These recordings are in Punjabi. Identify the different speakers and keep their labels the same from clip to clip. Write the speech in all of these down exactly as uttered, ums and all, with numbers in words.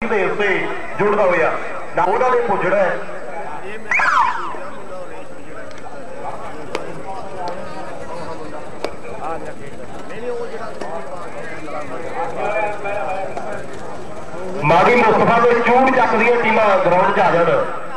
Speaker 1: जुड़ता होया उन्होंने पुजड़ा है। माड़ी मुस्तफा के चूड़ चक दी टीम ग्राउंड च आ जान।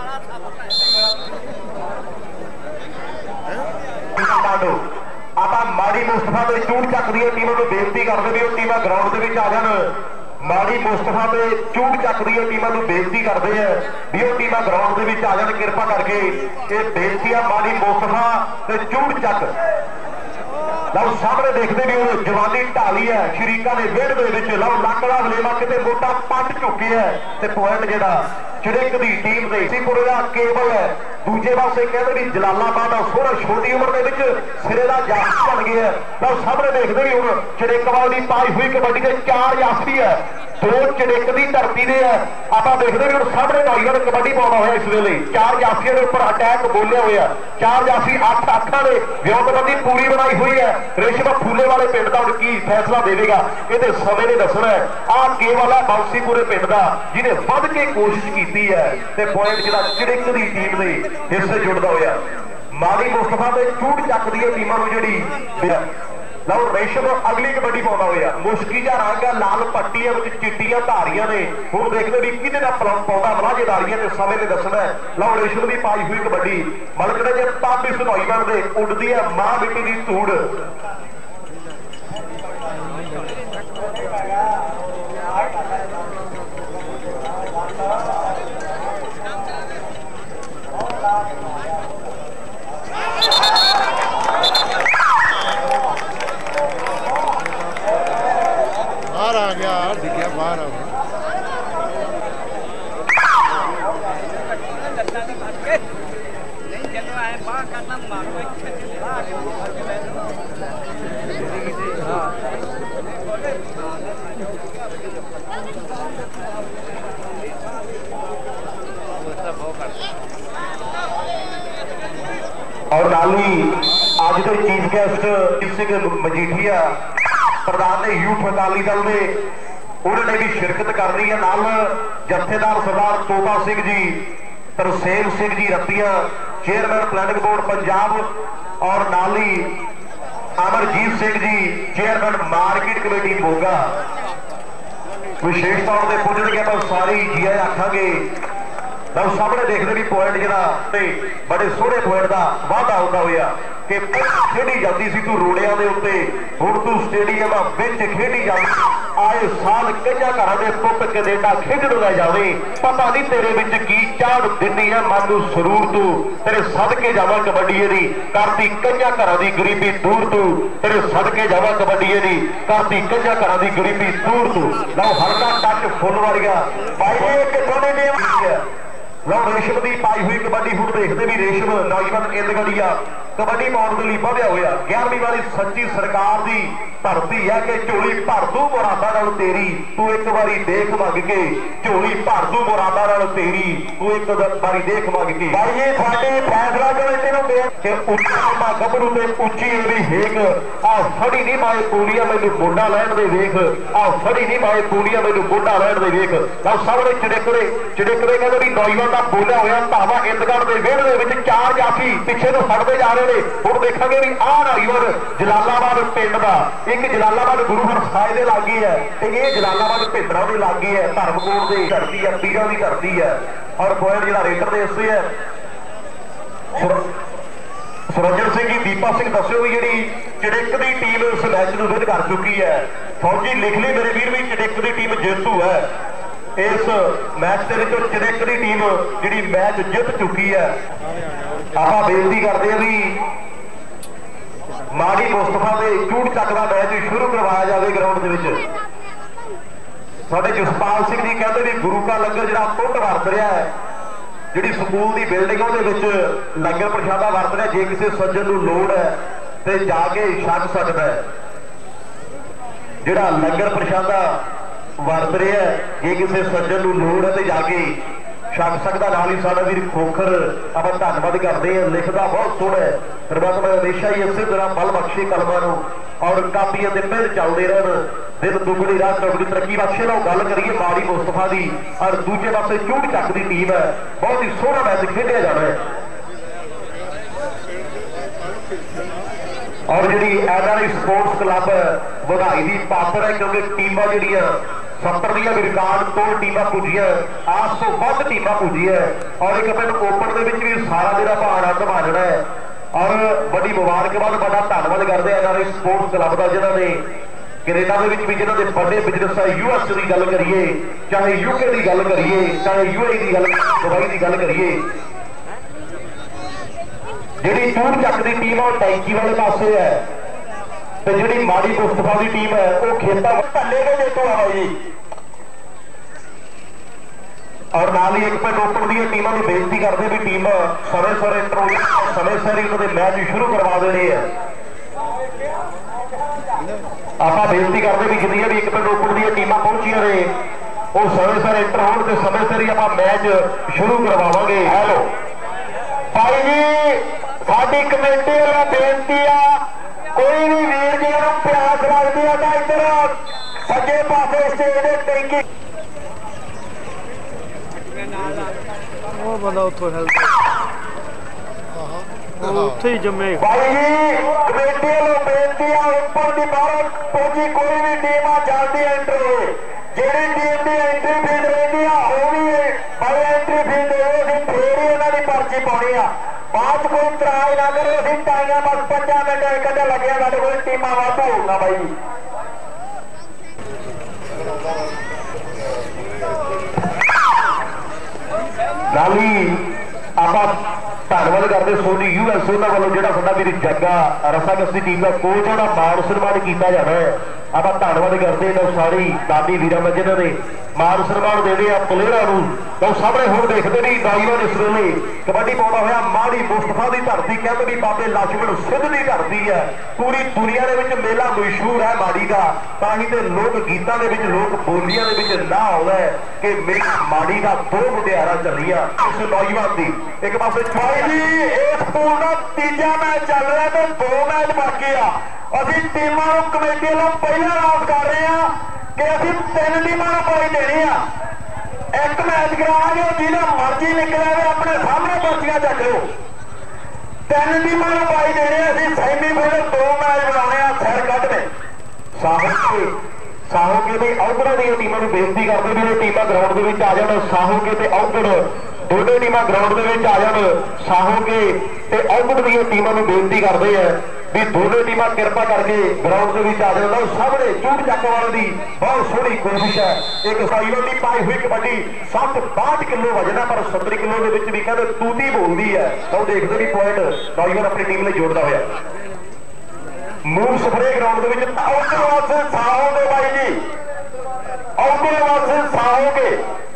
Speaker 1: आप माड़ी मुस्तफा के चूड़ चक दी टीम को बेनती करते भी टीम ग्राउंड के आ जान। माड़ी मुस्तफा के चूड़ चक दी टीमों को बेनती करते हैं भी वो टीम ग्राउंड के आ जान कृपा करके। ये बेनती है माड़ी मुस्तफा के चूड़ चक लओ सामने देखते भी वो जवानी ढाली है शरीका के वेड़ लओ लकड़ा वलेवा कितने वोटा पट चुके है तो पॉइंट जो चिड़िक की टीम से सीपुर का केवल है। दूजे पासे कहते भी जलालाबाद सोहरा छोटी उम्र के सिरे का जाफी बन गया है। लओ सामने देखते भी हूँ चिड़िकवाल की पाई हुई कबड्डी के चार जाफी है दो चिड़िक की धरती ने है। आप देखते भी हूँ सामने नौजवान कबड्डी पाना हुआ इस वेले चार जाफियों के उपर अटैक बोलिया हुआ चार जाफी अठ अखा ने व्योमबंदी पूरी बनाई हुई है। रेशम फूले वाले पिंड का की फैसला देगा ये समय ने दसना है। आ केवल है बांसीपुरे पिंड का जिन्हें वध के कोशिश की है ते पॉइंट जो चिड़िक की टीम के हिस्से जुड़ता होया। माड़ी मुस्तफा के चूड़ चक दी टीमों को जी लओ रेशम अगली कबड्डी पाता हुआ मुश्की जा रंग है लाल पट्टी है चिट्टियां धारियां ने हुण देखते भी कि पौधा मलाजेदारियां ने समय ने दसना है। लओ रेशम की पाई हुई कबड्डी मलकड़े जे पापी सुनोई बनते उड़ती है मां मिट्टी की धूड़।
Speaker 2: बाहर आ गया दिख गया बाहर आ गया।
Speaker 1: और नाली अज के चीफ गेस्ट सिंह मजीठिया प्रधान ने यूथ अकाली दल ने उन्होंने भी शिरकत करनी है। नाल जत्थेदार सरदार Tota Singh ji Tarsem Singh ji Ratia chairman planning board Punjab और नाली Amarjeet Singh ji chairman market committee Moga विशेष तौर पर पुजणगे तो सारी जी आए आखांगे। तब सामने देखते भी पॉइंट जरा बड़े सोहने पॉइंट का वाधा होता हुआ कि खेडी जाती सी तू रोड़िया के उत्ते हुण तू स्टेडियम विच खेडी जा आए साल कई घर के पुत कनेडा खेडण लै जावे पता नहीं तेरे विच की चाड़ दिनी है मन नूं सरूर तू तेरे सदके जावा कबड्डी दी करती कई घर की गरीबी दूर तू तेरे सदके जावा कबड्डी दी करती कई घर की गरीबी दूर तू। लओ हल्का टच फुल वरिया भाई एक दोने ने लओ रेशम की पाई हुई कबड्डी हुण देखते भी रेशम नौजवान इंदगड़िया कबड्डी पाने के लिए बढ़िया हुआ ग्यारहवीं वाली सच्ची सरकार की धरती है कि झोली भर दू मुरादा नाल तेरी तू एक बारी देख मंग के झोली भर दू मुरादा नाल तेरी तू एक बारी देख मंग के। भाई ये साडे फैसला जो इन्हों कि उच्चा गभरू ते उच्ची एवरी हेक आ फड़ी नहीं माए पूलिया मैनू मुंडा लैण दे वेख आ फड़ी नहीं माए पूलिया मैनू मुंडा लैण दे वेख। लओ सामने चिड़िकड़े चिड़िकड़े कहते भी नौजवान का बोलिया होया धावा इंदगढ़ के वेड़ के चार जाफी पिछे तो फड़ते जा रहे हैं। हुण देखांगे भी आ नौजवान जलालाबाद पिंड का एक जलालाबाद गुरु हरसाए दे लागी है ये जलालाबाद भिंडरां दी लागी है धर्मकोट की धरती है पीरां की धरती है। और पॉइंट जिहड़ा रेटर दे इसे है सुरंजन सिंह जी दीपा सिंह दस्यो भी जी चिड़िक की टीम इस मैच में विन कर चुकी है। फौजी लिख ली मेरे वीर भी चिड़िक की टीम जेतू है इस मैच के चिड़िक की टीम जी मैच जित चुकी है। आप बेनती करते हैं भी माड़ी मुस्तफा के चूड़ चक का मैच शुरू करवाया जाए ग्राउंड के साडे जसपाल सिंह जी कहते भी गुरु का लंगर जो टुट वरत रहा है जी स्कूल की बिल्डिंग लंगर प्रशादा वरत रहा जे किसी सज्जन को लोड़ है तो जाके छक सकता है। जोड़ा लंगर प्रशादा वरत रहा है जे किसी सज्जन को लोड़ है तो जाके छक सकता। नाल ही साडा वीर खोखर आप धन्यवाद करते हैं लिखता बहुत सोहना है। परमात्मा हमेशा ही इस तरह बल बख्शे कलमां नूं और कापियां दे पेड़ चलते रहन। दिन दुगनी रात चौगनी तरक्की बख्शे लो। गल करिए माड़ी मुस्तफा की और दूजे पासे चूड़ चक की टीम है। बहुत ही सोहना मैच खेलिया जाना है और जी N R I sports club बधाई की पात्र है क्योंकि टीम जी सत्तर दियां रिकॉर्ड तोड़ टीम पुजिया आस तो वध टीम पुजी है और एक पिंड ओपन के भी सारा दिन आप आनंद मानना है और बड़ी मुबारकबाद बड़ा धन्यवाद करते हैं N R I sports club का जिन्होंने कनेडा के भी जिन्होंने बड़े बिजनेस है यू एस की गल करिए चाहे यूके की गल करिए चाहे यू ए की गल दुबई की गल करिए जी चूड़ चक की टीम है टैंकी वाले पासे है तो जी माड़ी मुस्तफा की टीम है वो खेता धले के जेतू है जी और नाल ही एक पिंड ओपन दी टीमों की बेनती करते भी टीम समय सिर इंटरव्यू समय सिर ही उन्होंने मैच शुरू करवा देने हैं। आप बेनती करते भी जिन्हें भी एक पिंड ओपन दी टीमां पहुंचिया ने वो समय सिर इंटर हो समय सिर ही आप मैच शुरू करवावांगे। हैलो भाई जी साडी कमेटी वालों बेनती आ कोई भी वीर जी प्यास लगती है तो इधर सज्जे पासे स्टेज टैंकी
Speaker 2: ਉਹ ਬੰਦਾ ਉੱਥੋਂ ਹਿਲਦਾ ਉਹ ਉੱਥੇ ਹੀ ਜੰਮੇ।
Speaker 1: भाई जी कमेटी वालों बेनती आ ऊपर की बाहर पहुंची कोई भी टीम आ जल्दी एंट्री हो ਜਿਹੜੀ टीम की एंट्री फीस रहती है वो भी भाई एंट्री फीस दे फिर ही उन्होंने पर्ची पानी आ बाद कोई इतराज ना करो असं टाइम बस पंजा मिनट एक अद्धा लगे साढ़े को टीम वाधू होगा भाई। नाली आप धन्यवाद करते सोनी यू एस उन्होंने वालों जो साडा मेरी जग्गा रसाकसी टीम का कोच है मान सन्मान किया जाना है। आप धन्यवाद करते हैं सारी दादी वीर में जिन्होंने मान सन्मान देने आ प्लेयरों तो सामने हम देखते नहीं नौजवान इस वेले कबड्डी पाता हुआ माड़ी मुस्तफा की धरती कहते भी बाबे लक्ष्मण सिद्ध की धरती है पूरी दुनिया के मेला मशहूर है माड़ी का ताही तो लोक गीतों के लोक बोलियां के ना आना है कि मेरी माड़ी का दो मुटियारा चलिया उस नौजवान की एक पास जी इस पूल का तीजा मैच चल रहा है तो दो मैच बाकी आ अभी टीमों कमेटी वालों पहला अनाउंस कर रहे हैं कि अभी तीन टीमों पाई देनी आ एक मैच करावे जिन्हें मर्जी निकले अपने सामने पर्चियां चक लो तीन टीमों पाई देनी अभी सैमीफाइनल दो मैच बनाने सिर कटने साहू साहू के भी औगड़ दी टीमों को बेनती करते भी टीमां ग्राउंड के आ जाए साहू के औगड़ दोनों टीमां ग्राउंड के आ जाए साहू के औगड़ दी टीमों को बेनती करते हैं भी दोनों टीमां कृपा करके ग्राउंड के आ जाए सामने चूड़ चक वाले की बहुत सोहनी कोशिश है एक साइलों की पाई हुई कबड्डी सत्त बाहठ किलो वजन है पर सत्तर किलो के भी कहते तूती बोलती है तो देखते भी पॉइंट नौजवान अपनी टीम में जोड़ता हुआ मूव सफरे ग्राउंड के औगड़ वास्ते साहोगे भाई जी औगड़ वास्ते साहोगे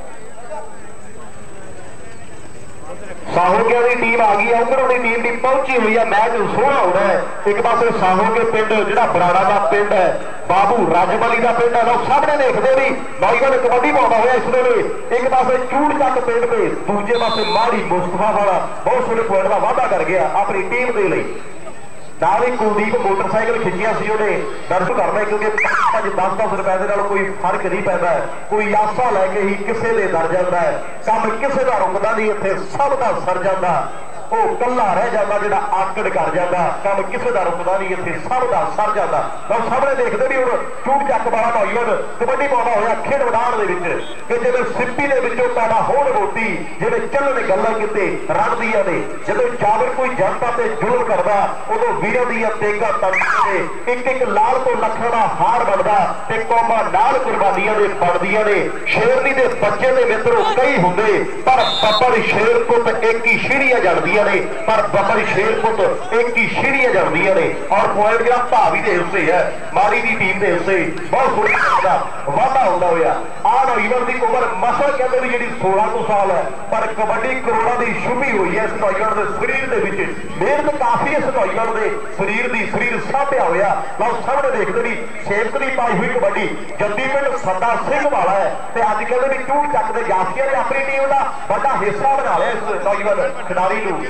Speaker 1: साहोगिया की टीम आ गई है उधरों की टीम की पहुंची हुई है मैच सोहना होना है एक पास साहोगे पिंड जो बराड़ा का पिंड है बाबू राजमली का पिंड है लोग सामने देखते भी नौजवान कबड्डी पाता हुआ इस वेले एक पास चूड़ चक पिंड पे दूजे पास माड़ी मुस्तफा वाला बहुत सोहने पॉइंट का वाधा कर गया अपनी टीम के लिए नाल ही कुलदीप मोटरसाइकिल खिंचिया सी उन्हें दर्ज करना क्योंकि पांच दस दस रुपए के कोई फर्क नहीं पैदा कोई आसा लैके ही किसी दे दर जाता है काम किसी का रुकता नहीं इतने सब का सर जाता वो कला रह जाता जो आकड़ कर जाता काम किसी का रुकता नहीं इतने सब का सर जाता तो सामने देखते भी हूँ चूड़ चक वाला नौजवान कबड्डी पाता हुआ खेड मैदान कि जिवें सिप्पी के पैदा होड़ रोटी जिवें चल ने गल्लां कीते रणदियां ने जदों जावर कोई जनता से जुल्म करता उदों वीरों दी तेगा तड़के एक एक लाल तो लखन का हार बनता ते कौमां नाल कुर्बानियां दे पड़दियां ने शेरनी दे बच्चे दे मित्रों कई हुंदे पर बब्बर शेर पुत एक ही सीढ़ियां जड़दियां ने पर बब्बर शेर पुत एक ही सीढ़ियां जड़दियां ने और पॉइंट जो भावी के हिस्से है माड़ी की टीम के हिस्से बहुत सोहना वाधा होता हुआ आ नौजवान की उम्र मसा कहते भी जी सोलह को साल है पर कबड्डी करोड़ों की छुपी हुई है इस नौजवान के शरीर के मेहनत काफी इस नौजवान के शरीर की शरीर सापिया हुआ लो सामने देखते भी सेवक की पाई हुई कबड्डी जद्दी पिंड सदा सिंह वाला है तो अज कहते भी चूड़ चक के जाफिया ने अपनी टीम का बड़ा हिस्सा बना लिया इस नौजवान खिडारी को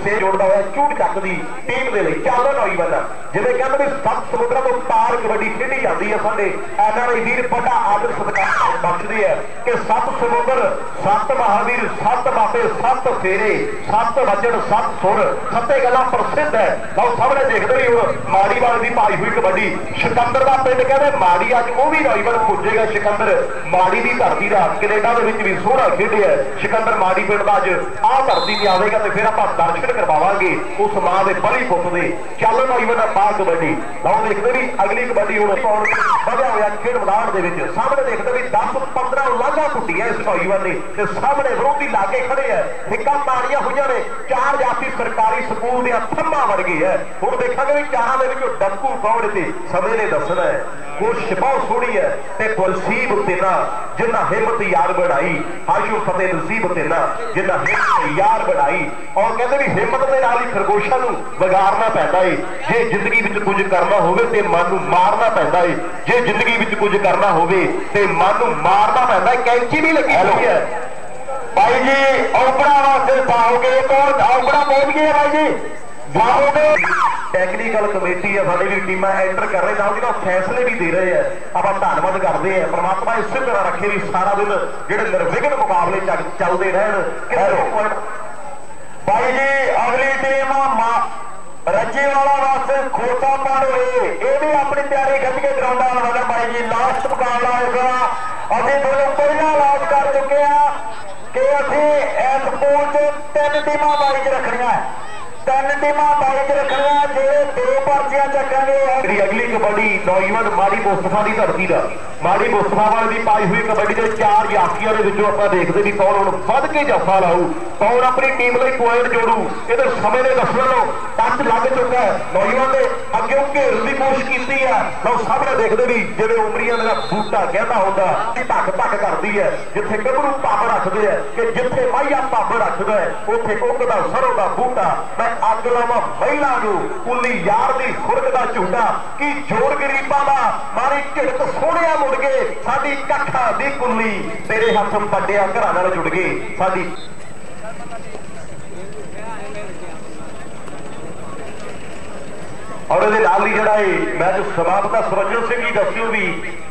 Speaker 1: ਸੇ ਜੋੜਦਾ ਹੋਇਆ ਝੂੜ ਚੱਕ ਦੀ ਟੀਮ ਦੇ ਲਈ ਚੱਲ ਨੌਜਵਾਨ ਜਿਵੇਂ ਕਹਿੰਦੇ ਵੀ ਸੱਤ ਸਮੁੰਦਰਾਂ ਤੋਂ ਪਾਰ ਕਬੱਡੀ ਖੇਡੀ ਜਾਂਦੀ ਹੈ ਸਾਡੇ ਐਨਆਰਆਈ ਵੀਰ ਵੱਡਾ ਆਦਰ ਸਤਿਕਾਰ ਬਖਸ਼ਦੇ ਆ ਕਿ ਸੱਤ ਸਮੁੰਦਰ ਸੱਤ ਮਹਾਵੀਰ ਸੱਤ ਬਾਬੇ ਸੱਤ ਫੇਰੇ ਸੱਤ ਵਜਣ ਸੱਤ ਸੁਰ ਸੱਤੇ ਗੱਲਾਂ ਪ੍ਰਸਿੱਧ ਹੈ। ਲਓ ਸਾਹਮਣੇ ਦੇਖਦੇ ਵੀ ਹੁਣ ਮਾੜੀਵਾਲ ਦੀ ਪਾਈ ਹੋਈ ਕਬੱਡੀ ਸਿਕੰਦਰ ਦਾ ਪਿੰਡ ਕਹਿੰਦੇ ਮਾੜੀ ਅੱਜ ਉਹ ਵੀ ਨੌਜਵਾਨ ਪੁੱਜੇਗਾ ਸਿਕੰਦਰ ਮਾੜੀ ਦੀ ਧਰਤੀ ਦਾ ਕੈਨੇਡਾ ਦੇ ਵਿੱਚ ਵੀ ਸੋਹਣਾ ਖੇਡਿਆ ਸਿਕੰਦਰ ਮਾੜੀ ਪਿੰਡ ਦਾ ਅੱਜ ਆਹ ਧਰਤੀ ਤੇ ਆਵੇਗਾ ਤੇ ਫਿਰ ਆਪਾਂ ਦਰਸ਼ਨ ਕਰਵਾਵਾਂਗੇ ਉਸ ਮਾਂ ਦੇ ਬਲੀ ਪੁੱਤ ਦੇ ਚੱਲ ਨੌਜਵਾਨ ਬਾਹਰ ਕਬੱਡੀ। ਲਓ ਦੇਖਦੇ ਵੀ ਅਗਲੀ ਕਬੱਡੀ ਹੁਣ ਪਾਉਣ ਵਧਿਆ ਹੋਇਆ ਖੇਡ ਮੈਦਾਨ ਦੇ ਵਿੱਚ ਸਾਹਮਣੇ ਦੇਖਦੇ ਵੀ ਦਸ ਪੰਦਰਾਂ ਲਾਂਘਾਂ ਟੁੱਟੀਆਂ ਇਸ ਨੌਜਵਾਨ ਨੇ ਤੇ ਸਾਹਮਣੇ ਵਿਰੋਧੀ ਲਾਗੇ ਖੜੇ ਆ ਠਿੱਕਾਂ ਮਾਰੀਆਂ ਹੋਈਆਂ ਨੇ ਚਾਰ ਜਾਤੀ ਸਰਕਾਰੀ ਸਕੂਲ ਦੀਆਂ ਥੰਮਾਂ ਵੜ ਗਈ ਹੈ। ਹੁਣ ਦੇਖਾਂਗੇ ਵੀ ਚਾਰਾਂ ਦੇ ਵਿੱਚੋਂ ਡੱਕੂ ਕੌਣ ਤੇ ਸਮੇਂ ਨੇ ਦੱਸਣਾ ਹੈ। ਕੋਸ਼ਿਸ਼ ਬਹੁਤ ਸੋਹਣੀ ਹੈ ਤੇ ਕੁਲਸੀਬ ਤੇਨਾ ਜਿੰਨਾ ਹਿੰਮਤ ਯਾਰ ਬਣਾਈ ਹਾਸ਼ੂ ਫਤਿਹ ਨਸੀਬ ਤੇਨਾ ਜਿੰਨਾ ਹਿੰਮਤ ਯਾਰ ਬਣਾਈ ਔਰ ਕਹਿੰਦੇ ਵੀ ਹਿੰਮਤ ਦੇ ਨਾਲ ਹੀ ਖਰਗੋਸ਼ਾਂ ਨੂੰ ਵਿਗਾੜਨਾ ਪੈਂਦਾ ਏ ਜੇ ਜ਼ਿੰਦਗੀ ਵਿੱਚ ਕੁਝ ਕਰਨਾ ਹੋਵੇ ਤੇ ਮਨ ਨੂੰ ਮਾਰਨਾ ਪੈਂਦਾ ਏ ਜੇ ਜ਼ਿੰਦਗੀ ਵਿੱਚ ਕੁਝ ਕਰਨਾ ਹੋਵੇ ਤੇ ਮਨ ਨੂੰ ਮਾਰਨਾ ਪੈਂਦਾ ਕੈਂਚੀ ਵੀ ਲੱਗੀ ਹੋਈ ਹੈ। भाई जी औपड़ा वास्ते पाओगे कौन औपड़ा पहुंच गए भाई जी जाओगे टैक्नीकल कमेटी है साड़ी भी टीम एंटर कर रहे हैं जो फैसले भी दे रहे हैं आप धन्यवाद करते हैं परमात्मा इस तरह रखे भी सारा दिन जो निर्विघ्न मुकाबले चलते रहन। भाई जी अगली टीम रजी वाला वास्ते खोता पाड़ो ये भी अपनी तैयारी खच के ग्राउंड वाला भाई जी लास्ट मुकाबला होगा अभी दोनों पहला लॉन्च कर चुके हैं कि अभी इस पूल च तीन टीमां बाई च रखनियां तीन टीमां बाई च रखनियां जे दो पर्चियां चक्कांगे। अगली कबड्डी नौजवान माड़ी मुस्तफा की धरती का माड़ी मुस्तफा वाले की पाई हुई कबड्डी के चार जाफियां दे विचों आपां देखदे भी कौन हुण वध के जफा लाऊ कौन अपनी टीम लई पॉइंट जोड़ू इहदे समय दे दसण लो टच लग चुका है नौजवान ने अगे घेरन की कोशिश की है। लो सामने देखते भी जिवें उमरियां दा बूटा कहता होंदा कि धक धक करती है जिथे गभरू पब रखते हैं कि जिथे माहिया पब रखदा है उत्थे उगदा सरों का बूटा मैं अग लावां महिला नूं कुली यार दी खुरक दा झूठा कि जोड़ गरीबां दा मारी झिड़क सोहणिया मुड़ गए साडी कट्ठा दी कुली तेरे हथ वड्डिया घरां नाल जुड़ गए साडी और ये नाल ही जड़ा मैच समाप्त सुरजन सिंह जी दस्सिओ भी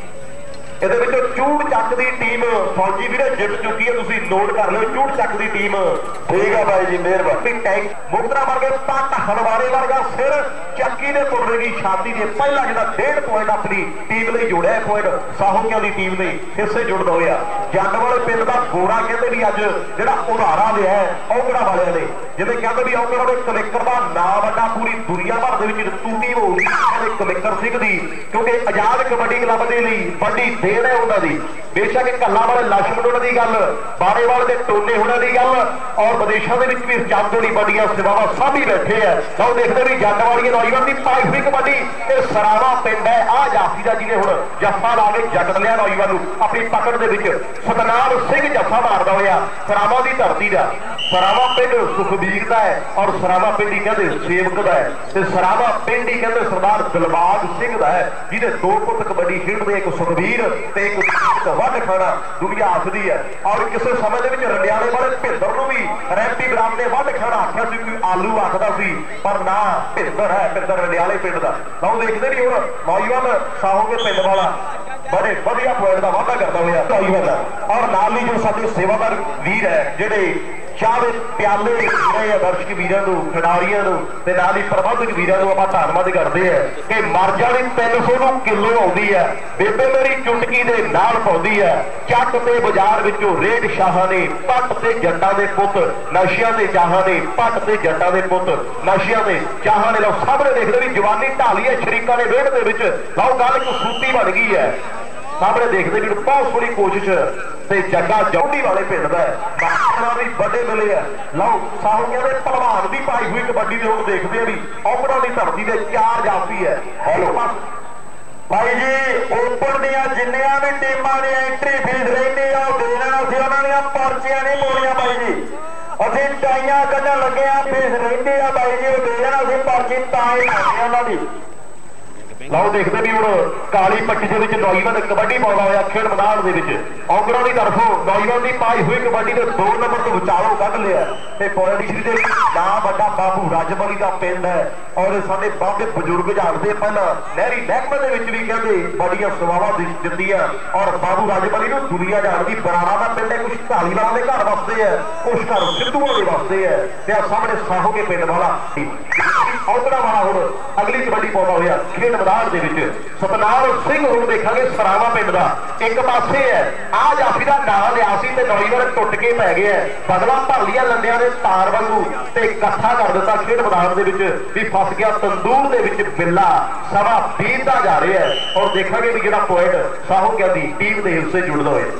Speaker 1: ਇਹਦੇ ਵਿੱਚੋਂ ਝੂੜ ਚੱਕ ਦੀ ਟੀਮ ਫੌਜੀ ਵੀਰੇ ਜਿੱਤ ਚੁੱਕੀ ਹੈ ਤੁਸੀਂ ਨੋਟ ਕਰ ਲਿਓ ਝੂੜ ਚੱਕ ਦੀ ਟੀਮ ਠੀਕ ਹੈ ਬਾਈ ਜੀ ਮਿਹਰਬਾਨੀ ਟੈਂਕ ਮੁਕਤਰਾ ਵਰਗੇ ਪੱਟ ਹਲਵਾਰੇ ਵਰਗਾ ਸਿਰ ਚੱਕੀ ਦੇ ਪੁੱਟੇ ਦੀ ਛਾਤੀ ਦੇ ਪਹਿਲਾ ਜਿਹੜਾ ਡੇਢ ਪੁਆਇੰਟ ਆਪਣੀ ਟੀਮ ਲਈ ਜੋੜਿਆ ਪੁਆਇੰਟ ਸਾਹੋਕਿਆਂ ਦੀ ਟੀਮ ਨੇ ਹਿੱਸੇ ਜੁੜਦਾ ਹੋਇਆ ਜੱਟ ਵਾਲੇ ਪਿੰਡ ਦਾ ਗੋਰਾ ਕਹਿੰਦੇ ਵੀ ਅੱਜ ਜਿਹੜਾ ਉਧਾਰਾ ਲਿਆ ਔਗੜਾ ਵਾਲਿਆਂ ਨੇ ਜਿਵੇਂ ਕਹਿੰਦੇ ਵੀ ਔਗੜਾ ਦੇ ਕਲੇਕਰ ਦਾ ਨਾਂ ਵੱਡਾ ਪੂਰੀ ਦੁਨੀਆ ਭਰ ਦੇ ਵਿੱਚ ਤੂਤੀ ਹੋਊਗੀ ਕਹਿੰਦੇ ਕਲੇਕਰ ਸਿੰਘ ਦੀ ਕਿਉਂਕਿ ਆਜ਼ਾਦ ਕਬੱਡੀ ਕਲੱਬ ਦੇ ਲਈ ਵੱਡੀ ਦੇਣ ਹੈ ਉਹਨਾਂ ਦੀ बेशक कल्ला वाले लक्ष्मण होने की गल बारे वाले के टोने होने की गल और विदेशों के भी चंद होनी बड़िया सेवावां सब ही बैठे है तो देखते भी जट वाली नौजवान की पाई हुई कबड्डी सरावा पिंड है आ जाफी का जिन्हें हुण जफा ला के जट लिया नौजवान अपनी पकड़ के सतनाम सिंह जफा मारदा होया सरावा की धरती का सरावा पिंड सुखबीर का है और सरावा पिंड ही कहते सेवक का है सरावा पिंड ही कहते सरदार दिलबाग सिंह का है जिन्हें दो पुत कबड्डी खेडते एक सुखबीर ते एक वध खाना दुनिया आखदी है और किसी समय के रंडियाले वाले भिंदर को भी रैंपी बराम ने वध खाना आख्या सी कोई आलू आखदा सी पर ना भिंदर है भिंदर रंडियाले पिंड का तो देखते नहीं हुण नौजवान साहो के पिंड वाला बड़े वधिया पॉइंट का वाधा करता हुआ नौजवान और नाल ही जो साडे सेवादार वीर है जिहड़े चाहे प्याले रहे दर्शक वीरों को खिडारियों को नाल ही प्रबंधक वीरों को आप धन्यवाद करते हैं कि मर जानी तीन सौ नौ किलो आती है बेबे मेरी चुटकी के नाल पाती है चट के बाजार विचों रेट शाह ने पट से जट्टां दे पुत नशियां दे चाह ने पट से जट्टां दे पुत नशियां दे चाह ने लो सामने देखते भी जवानी ढाली है शरीका ने वेड़ दे विच लो गल एक सूती बन गई है सामने देखते भी बहुत सोहनी कोशिश ते जग्गा जौड़ी वाले पिंड का भी बड़े मिले है लो साहूकिया के पहलवान की पाई हुई कबड्डी के हम देखते हैं भी औकड़ा की धरती के चार जाफी है हेलो भाई जी ओपन दियां जिन्नियां भी टीमां दी एंट्री फीस रहिंदी आ देना असीं उन्हां दियां पर्चियां नहीं मोड़ियां भाई जी असीं टाइयां कढण लगे आ फीस रहिंदी आ भाई जी ओ दे देना असीं पर्ची तां ही लानी उन्हां दी ਲਓ ਦੇਖਦੇ ਵੀ ਹੁਣ ਕਾਲੀ ਪੱਟੀ ਦੇ ਵਿੱਚ ਨੌਜਵਾਨ ਕਬੱਡੀ ਪਾਉਂਦਾ ਹੋਇਆ ਖੇਡ ਮੈਦਾਨ ਦੇ ਵਿੱਚ ਔਂਗਰਾਂ ਦੀ ਤਰਫੋਂ ਨੌਜਵਾਨ ਦੀ ਪਾਈ ਹੋਈ ਕਬੱਡੀ ਦੇ ਦੋ ਨੰਬਰ ਤੋਂ ਵਿਚਾਲੋਂ ਕੱਢ ਲਿਆ ਤੇ ਪੁਆਇੰਟ ਦੇ ਨਾਮ ਵੱਡਾ ਬਾਬੂ ਰਾਜਮਲੀ ਦਾ ਪਿੰਡ ਹੈ ਔਰ ਸਾਡੇ ਬਾਬੇ ਬਜ਼ੁਰਗ ਜਾਣਦੇ ਪਹਿਲਾਂ ਨਹਿਰੀ ਮਹਿਕਮੇ ਦੇ ਵਿੱਚ ਵੀ ਕਹਿੰਦੇ ਬੜੀਆਂ ਸੇਵਾਵਾਂ ਦਿੱਤੀਆਂ ਔਰ ਬਾਬੂ ਰਾਜਮਲੀ ਨੂੰ ਦੁਨੀਆ ਜਾਣਦੀ ਬਰਾੜਾ ਦਾ ਪਿੰਡ ਹੈ ਕੁਝ ਢਾਲੀਵਾਲਾਂ ਦੇ ਘਰ ਵਸਦੇ ਆ ਕੁਝ ਘਰ ਸਿੱਧੂਆਂ ਦੇ ਵਸਦੇ ਆ ਤੇ ਆ ਸਾਹਮਣੇ ਸਾਹੋਗੇ ਪਿੰਡ ਵਾਲਾ ਔਂਗਰਾਂ ਵਾਲਾ ਹੁਣ ਅਗਲੀ ਕਬੱਡੀ ਪਾਉਂਦਾ ਹੋਇਆ ਖੇਡ ਮੈਦਾਨ ਦੇ ਵਿੱਚ ਸਤਨਾਮ ਸਿੰਘ ਹੁਣ ਦੇਖਾਂਗੇ ਸਰਾਵਾ ਪਿੰਡ ਦਾ ਇੱਕ ਪਾਸੇ ਹੈ ਆ ਜਾਫੀ ਦਾ ਨਾਂ ਲਿਆ ਸੀ ਤੇ ਨੌਜਵਾਨ ਟੁੱਟ ਕੇ ਪੈ ਗਿਆ ਬਦਲਾ ਭਰ ਲਿਆ ਲੰਡਿਆਂ ਦੇ ਤਾਰ ਵਾਂਗੂ ਤੇ ਇਕੱਠਾ ਕਰ ਦਿੱਤਾ ਖੇਡ ਮੈਦਾਨ ਦੇ ਵਿੱਚ ਵੀ ਫਸ ਗਿਆ ਤੰਦੂਰ ਦੇ ਵਿੱਚ ਬਿੱਲਾ ਸਵਾ ਵੀਹ ਦਾ ਜਾ ਰਿਹਾ ਔਰ ਦੇਖਾਂਗੇ ਵੀ ਜਿਹੜਾ ਪੁਆਇੰਟ ਸਾਹੋਕਿਆਂ ਦੀ ਟੀਮ ਦੇ ਹਿੱਸੇ ਜੁੜਦਾ ਹੋਇਆ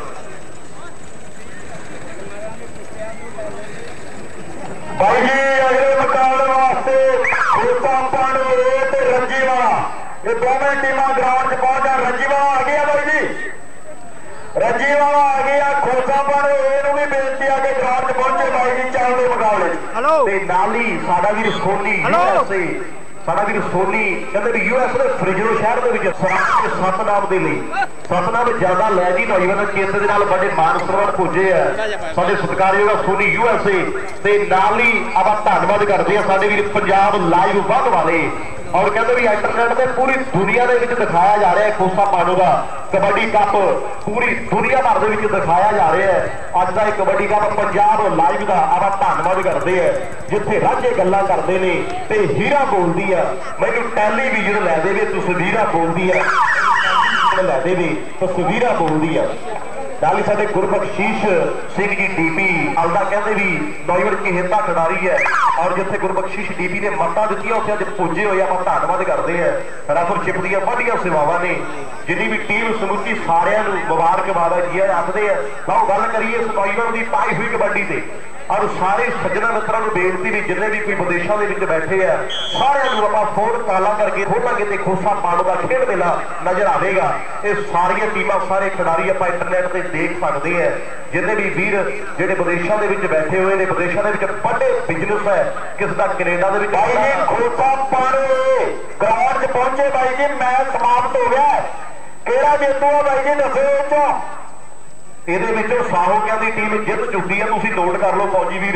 Speaker 1: ਭਾਈ ਜੀ ਅਗਲੇ ਮੁਕਾਬਲੇ ਵਾਸਤੇ ਖੋਸਾ ਪਾਂਡਵੇ ਤੇ ਰੰਜੀ ਵਾਲਾ ਇਹ ਦੋਵੇਂ ਟੀਮਾਂ ਗਰਾਊਂਡ 'ਚ ਪਹੁੰਚ ਜਾਣ ਰੰਜੀ ਵਾਲਾ ਆ ਗਿਆ ਬਾਈ ਜੀ ਰੰਜੀ ਵਾਲਾ ਆ ਗਿਆ ਖੋਸਾ ਪਾਂਡਵੇ ਇਹਨੂੰ ਵੀ ਬੇਨਤੀ ਆ ਕਿ ਗਰਾਊਂਡ 'ਚ ਪਹੁੰਚੇ ਬਾਈ ਜੀ ਚੱਲਦੇ ਮੁਕਾਬਲੇ ਤੇ ਨਾਲ ਹੀ ਸਾਡਾ ਵੀਰ ਸੋਨੀ ਯੂਐਸਏ ਸਾਡਾ ਵੀਰ ਸੋਨੀ ਕਹਿੰਦੇ ਵੀ ਯੂਐਸ ਦੇ ਫ੍ਰਿਜਰੋ ਸ਼ਹਿਰ ਦੇ ਵਿੱਚ ਸਤਨਾਮ ਦੇ ਲਈ ਸਤਨਾਮ ਜ਼ਿਆਦਾ ਲੈ ਜੀ ਨੌਜਵਾਨ ਕੇਂਦਰ ਦੇ ਨਾਲ ਬੜੇ ਮਾਨ ਸਨਮਾਨ ਪੁੱਜੇ ਆ ਸਾਡੇ ਸਤਿਕਾਰਯੋਗ ਸੋਨੀ ਯੂਐਸਏ ਤੇ ਨਾਲ ਹੀ ਆਪਾਂ ਧੰਨਵਾਦ ਕਰਦੇ ਆ ਸਾਡੇ ਵੀਰ ਪੰਜਾਬ ਲਾਈਵ ਵੱਧ ਵਾਲੇ ਔਰ ਕਹਿੰਦੇ ਵੀ ਇੰਟਰਨੈਟ ਤੇ ਪੂਰੀ ਦੁਨੀਆ ਦੇ ਵਿੱਚ ਦਿਖਾਇਆ ਜਾ ਰਿਹਾ ਹੈ ਖੋਸਾ ਪਾਂਡੂ ਦਾ ਕਬੱਡੀ ਕੱਪ ਪੂਰੀ ਦੁਨੀਆ ਭਰ ਦੇ ਵਿੱਚ ਦਿਖਾਇਆ ਜਾ ਰਿਹਾ ਹੈ ਅੱਜ ਦਾ ਇਹ ਕਬੱਡੀ ਕੱਪ ਪੰਜਾਬ ਲਾਈਵ ਦਾ ਆਪਾਂ ਧੰਨਵਾਦ ਕਰਦੇ ਆ ਜਿੱਥੇ ਰਾਂਝੇ ਗੱਲਾਂ ਕਰਦੇ ਨੇ ਤੇ ਹੀਰਾ ਬੋਲਦੀ ਆ ਮੈਨੂੰ ਟੈਲੀਵਿਜ਼ਨ ਲੈ ਦੇਵੇ ਤਸਵੀਰਾਂ ਬੋਲਦੀ ਆ ਲੈ ਦੇਵੇ ਤਸਵੀਰਾਂ ਬੋਲਦੀ ਆ ਨਾਲ ਹੀ ਸਾਡੇ ਗੁਰਬਖਸ਼ੀਸ਼ ਸਿੰਘ ਜੀ ਡੀਪੀ ਅਲਦਾ ਕਹਿੰਦੇ ਵੀ ਨੌਜਵਾਨ ਕਿਹਤਾ ਖਿਡਾਰੀ ਹੈ ਔਰ ਜਿੱਥੇ ਗੁਰਬਖਸ਼ੀਸ਼ ਡੀਪੀ ਨੇ ਮੱਤਾਂ ਦਿੱਤੀਆਂ ਉੱਥੇ ਅੱਜ ਪੁੱਜੇ ਹੋਏ ਆਪਾਂ ਧੰਨਵਾਦ ਕਰਦੇ ਆ ਰੈਫਰਸ਼ਿਪ ਦੀਆਂ ਵੱਡੀਆਂ ਸੇਵਾਵਾਂ ਨੇ ਜਿੰਨੀ ਵੀ ਟੀਮ ਸਮੁੱਚੀ ਸਾਰਿਆਂ ਨੂੰ ਮੁਬਾਰਕਬਾਦ ਹੈ ਜੀ ਆਖਦੇ ਆ ਲਓ ਗੱਲ ਕਰੀਏ ਇਸ ਨੌਜਵਾਨ ਦੀ ਪਾਈ ਹੋਈ ਕਬੱਡੀ ਤੇ ਔਰ ਸਾਰੇ ਸੱਜਣਾ ਮਿੱਤਰਾਂ ਨੂੰ ਬੇਨਤੀ ਵੀ ਜਿੰਨੇ ਵੀ ਕੋਈ ਵਿਦੇਸ਼ਾਂ ਦੇ ਵਿੱਚ ਬੈਠੇ ਆ ਸਾਰਿਆਂ ਨੂੰ ਆਪਾਂ ਫੋਨ ਕਾਲਾਂ ਕਰਕੇ ਖੋਲਾਂਗੇ ਤੇ ਖੋਸਾ ਪਾਂਡੂ ਦਾ ਖੇਡ ਮੇਲਾ ਨਜ਼ਰ ਆਵੇਗਾ ਇਹ ਸਾਰੀਆਂ ਟੀਮਾਂ ਸਾਰੇ ਖਿਡਾਰੀ ਆਪਾਂ ਇੰਟਰਨੈਟ ਤੇ ਦੇਖ ਸਕਦੇ ਆ ਜਿੰਨੇ ਵੀ ਵੀਰ ਜਿਹੜੇ ਵਿਦੇਸ਼ਾਂ ਦੇ ਵਿੱਚ ਬੈਠੇ ਹੋਏ ਨੇ ਵਿਦੇਸ਼ਾਂ ਦੇ ਵਿੱਚ ਵੱਡੇ ਬਿਜ਼ਨਸ ਹੈ ਕਿਸ ਦਾ ਕੈਨੇਡਾ ਦੇ ਵਿੱਚ ਬਾਈ ਜੀ ਖੋਸਾ ਪਾਂਡੂ ਗਰਾਊਂਡ 'ਚ ਪਹੁੰਚੇ ਬਾਈ ਜੀ ਮੈਚ ਸਮਾਪਤ ਹੋ ਗਿਆ ਕਿਹੜਾ ਜੇਤੂ ਆ ਬਾਈ ਜੀ ਦੱਸੋ ਇਹ 'ਚੋਂ ਇਹਦੇ ਵਿੱਚੋਂ ਸਾਹੋਕਿਆਂ ਦੀ ਟੀਮ ਜਿੱਤ ਚੁੱਕੀ ਹੈ ਤੁਸੀਂ ਨੋਟ ਕਰ ਲਓ ਫੌਜੀ ਵੀਰ